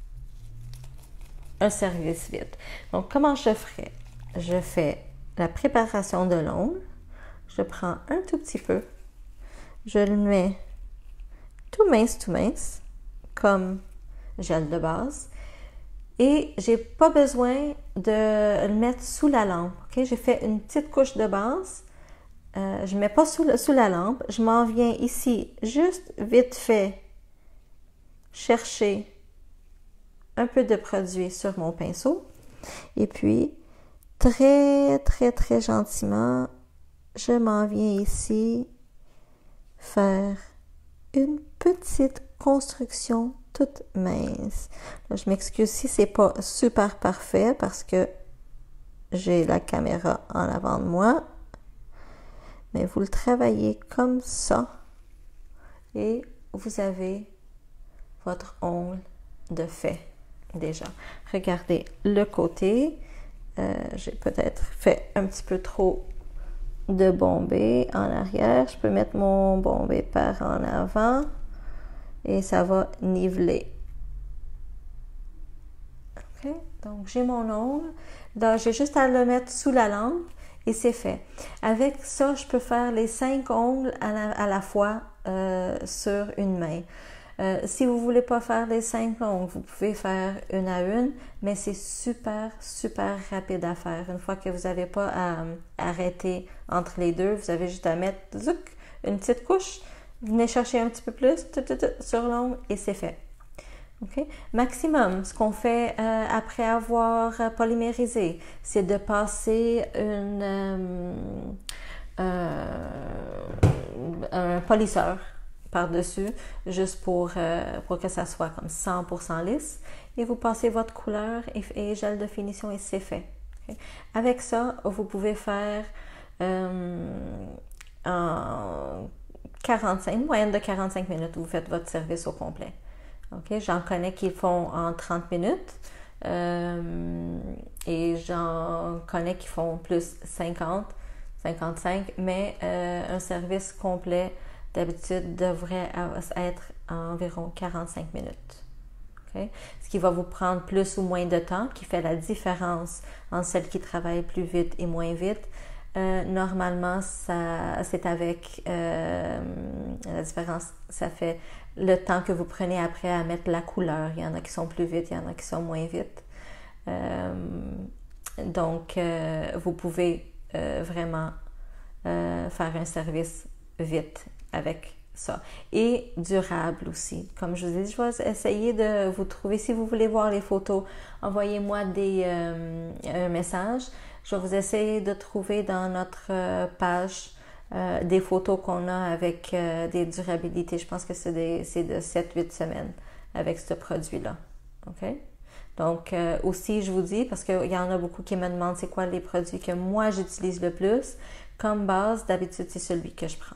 un service vite. Donc, comment je ferais? Je fais la préparation de l'ongle. Je prends un tout petit peu. Je le mets tout mince, comme gel de base. Et j'ai pas besoin de le mettre sous la lampe. Okay? J'ai fait une petite couche de base. Je ne mets pas sous la lampe. Je m'en viens ici, juste vite fait, chercher un peu de produit sur mon pinceau. Et puis, très gentiment, je m'en viens ici faire une petite construction toute mince. Là, je m'excuse si c'est pas super parfait parce que j'ai la caméra en avant de moi. Mais vous le travaillez comme ça et vous avez votre ongle de fait déjà. Regardez le côté. J'ai peut-être fait un petit peu trop de bombé en arrière. Je peux mettre mon bombé par en avant et ça va niveler. Okay? Donc, j'ai mon ongle. J'ai juste à le mettre sous la lampe et c'est fait. Avec ça, je peux faire les 5 ongles à la fois sur une main. Si vous ne voulez pas faire les 5 ongles, vous pouvez faire une à une, mais c'est super rapide à faire. Une fois que vous n'avez pas à arrêter entre les deux, vous avez juste à mettre une petite couche, venez chercher un petit peu plus sur l'ongle et c'est fait. Okay? Maximum, ce qu'on fait après avoir polymérisé, c'est de passer un polisseur par-dessus, juste pour que ça soit comme 100% lisse. Et vous passez votre couleur et gel de finition et c'est fait. Okay? Avec ça, vous pouvez faire en une moyenne de 45 minutes, vous faites votre service au complet. Okay? J'en connais qui le font en 30 minutes et j'en connais qui font plus 50, 55, mais un service complet d'habitude devrait être environ 45 minutes. Okay? Ce qui va vous prendre plus ou moins de temps, qui fait la différence entre celles qui travaillent plus vite et moins vite. Normalement, c'est avec la différence, ça fait le temps que vous prenez après à mettre la couleur. Il y en a qui sont plus vite, il y en a qui sont moins vite. Donc, vous pouvez vraiment faire un service vite avec ça. Et durable aussi. Comme je vous ai dit, je vais essayer de vous trouver. Si vous voulez voir les photos, envoyez-moi un message. Je vais vous essayer de trouver dans notre page des photos qu'on a avec des durabilités. Je pense que c'est de 7-8 semaines avec ce produit-là. OK? Donc, aussi, je vous dis, parce qu'il y en a beaucoup qui me demandent c'est quoi les produits que moi j'utilise le plus. Comme base, d'habitude, c'est celui que je prends.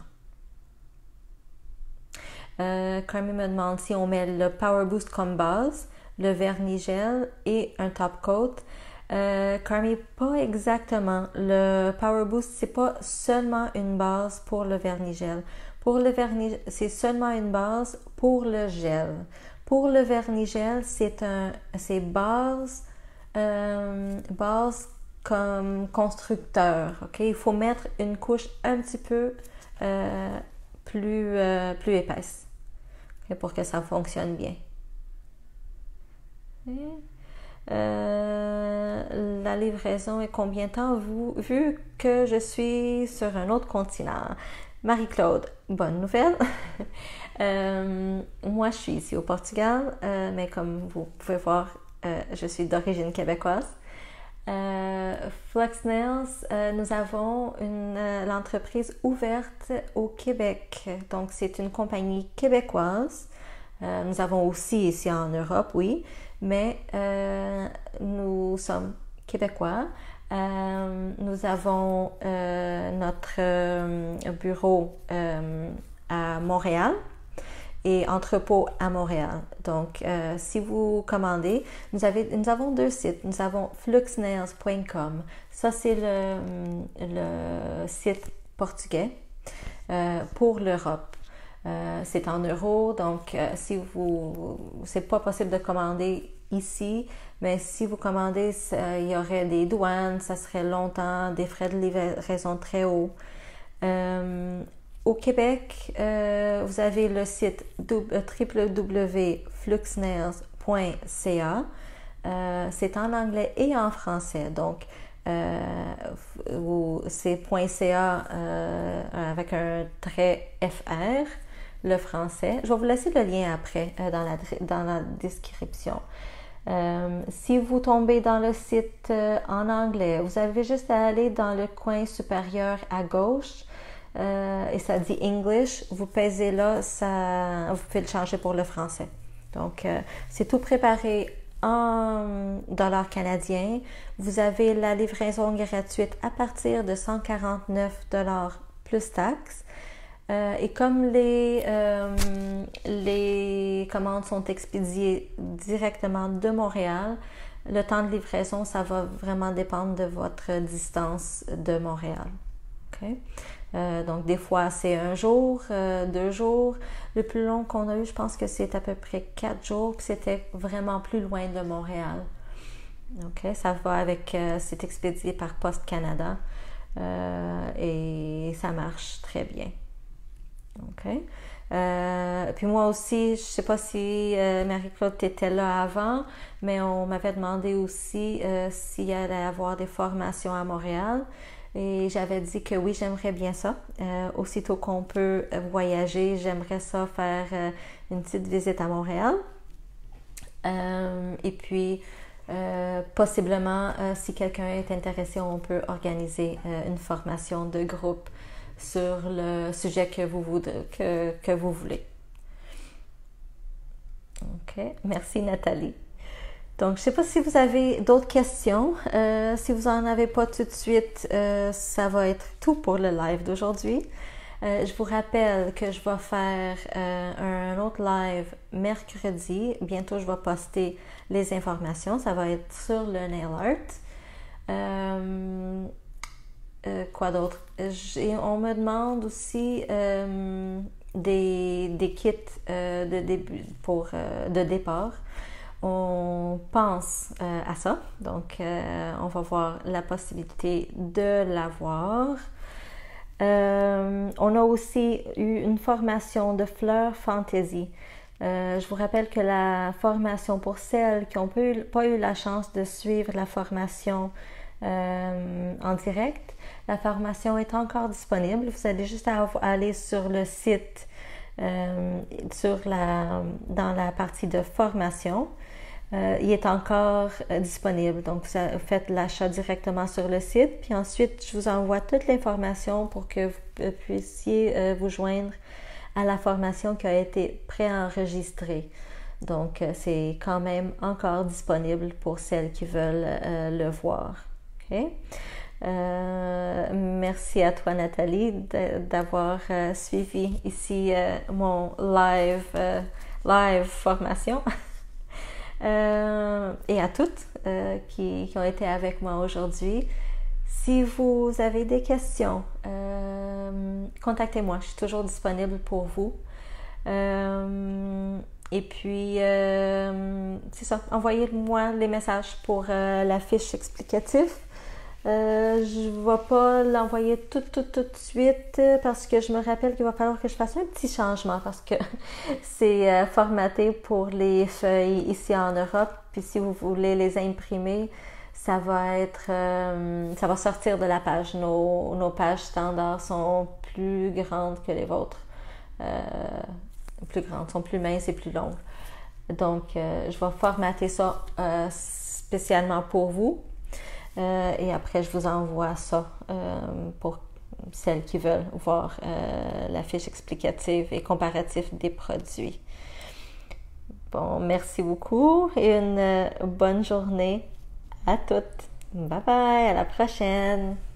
Carmi me demande si on met le Power Boost comme base, le vernis gel et un top coat. Carmi, pas exactement. Le Power Boost, c'est pas seulement une base pour le vernis gel. Pour le vernis, c'est seulement une base pour le gel. Pour le vernis gel, c'est base comme constructeur. Okay? Il faut mettre une couche un petit peu plus épaisse, okay? Pour que ça fonctionne bien. La livraison est combien de temps vu que je suis sur un autre continent? Marie-Claude, bonne nouvelle. Moi, je suis ici au Portugal, mais comme vous pouvez voir, je suis d'origine québécoise. Flux Nails, nous avons l'entreprise ouverte au Québec. Donc, c'est une compagnie québécoise. Nous avons aussi ici en Europe, oui, mais nous sommes québécois. Nous avons notre bureau à Montréal et entrepôt à Montréal. Donc, si vous commandez, nous avons 2 sites. Nous avons fluxnails.com. Ça, c'est le site portugais pour l'Europe. C'est en euros, donc si c'est pas possible de commander ici, mais si vous commandez, il y aurait des douanes, ça serait longtemps, des frais de livraison très hauts. Au Québec, vous avez le site www.fluxnails.ca. C'est en anglais et en français, donc c'est .ca avec un trait FR, le français. Je vais vous laisser le lien après dans la description. Si vous tombez dans le site en anglais, vous avez juste à aller dans le coin supérieur à gauche et ça dit English. Vous pèsez là, vous pouvez le changer pour le français. Donc, c'est tout préparé en dollars canadiens. Vous avez la livraison gratuite à partir de 149 $ plus taxes. Et comme les commandes sont expédiées directement de Montréal, le temps de livraison, ça va vraiment dépendre de votre distance de Montréal. Okay? Donc, des fois, c'est 1 jour, 2 jours. Le plus long qu'on a eu, je pense que c'est à peu près 4 jours, puis c'était vraiment plus loin de Montréal. Okay? Ça va avec, c'est expédié par Poste Canada et ça marche très bien. OK. Puis moi aussi, je ne sais pas si Marie-Claude était là avant, mais on m'avait demandé aussi s'il y allait avoir des formations à Montréal. Et j'avais dit que oui, j'aimerais bien ça. Aussitôt qu'on peut voyager, j'aimerais ça faire une petite visite à Montréal. Et puis, possiblement, si quelqu'un est intéressé, on peut organiser une formation de groupe sur le sujet que vous voulez. OK. Merci, Nathalie. Donc, je ne sais pas si vous avez d'autres questions. Si vous n'en avez pas tout de suite, ça va être tout pour le live d'aujourd'hui. Je vous rappelle que je vais faire un autre live mercredi. Bientôt, je vais poster les informations. Ça va être sur le nail art. Quoi d'autre? On me demande aussi des kits de départ. On pense à ça, donc on va voir la possibilité de l'avoir. On a aussi eu une formation de fleurs fantaisie. Je vous rappelle que la formation pour celles qui n'ont pas eu la chance de suivre la formation en direct, la formation est encore disponible. Vous allez juste aller sur le site, dans la partie de formation. Il est encore disponible. Donc, vous faites l'achat directement sur le site. Puis ensuite, je vous envoie toute l'information pour que vous puissiez vous joindre à la formation qui a été préenregistrée. Donc, c'est quand même encore disponible pour celles qui veulent le voir. Okay? Merci à toi, Nathalie, d'avoir suivi ici mon live formation. Et à toutes qui ont été avec moi aujourd'hui. Si vous avez des questions, contactez-moi. Je suis toujours disponible pour vous. Et puis, c'est ça. Envoyez-moi les messages pour la fiche explicative. Je ne vais pas l'envoyer tout de suite parce que je me rappelle qu'il va falloir que je fasse un petit changement parce que c'est formaté pour les feuilles ici en Europe. Puis si vous voulez les imprimer, ça va sortir de la page. Nos pages standards sont plus grandes que les vôtres. Plus grandes, sont plus minces et plus longues. Donc, je vais formater ça spécialement pour vous. Et après, je vous envoie ça pour celles qui veulent voir la fiche explicative et comparative des produits. Bon, merci beaucoup et une bonne journée à toutes. Bye bye, à la prochaine!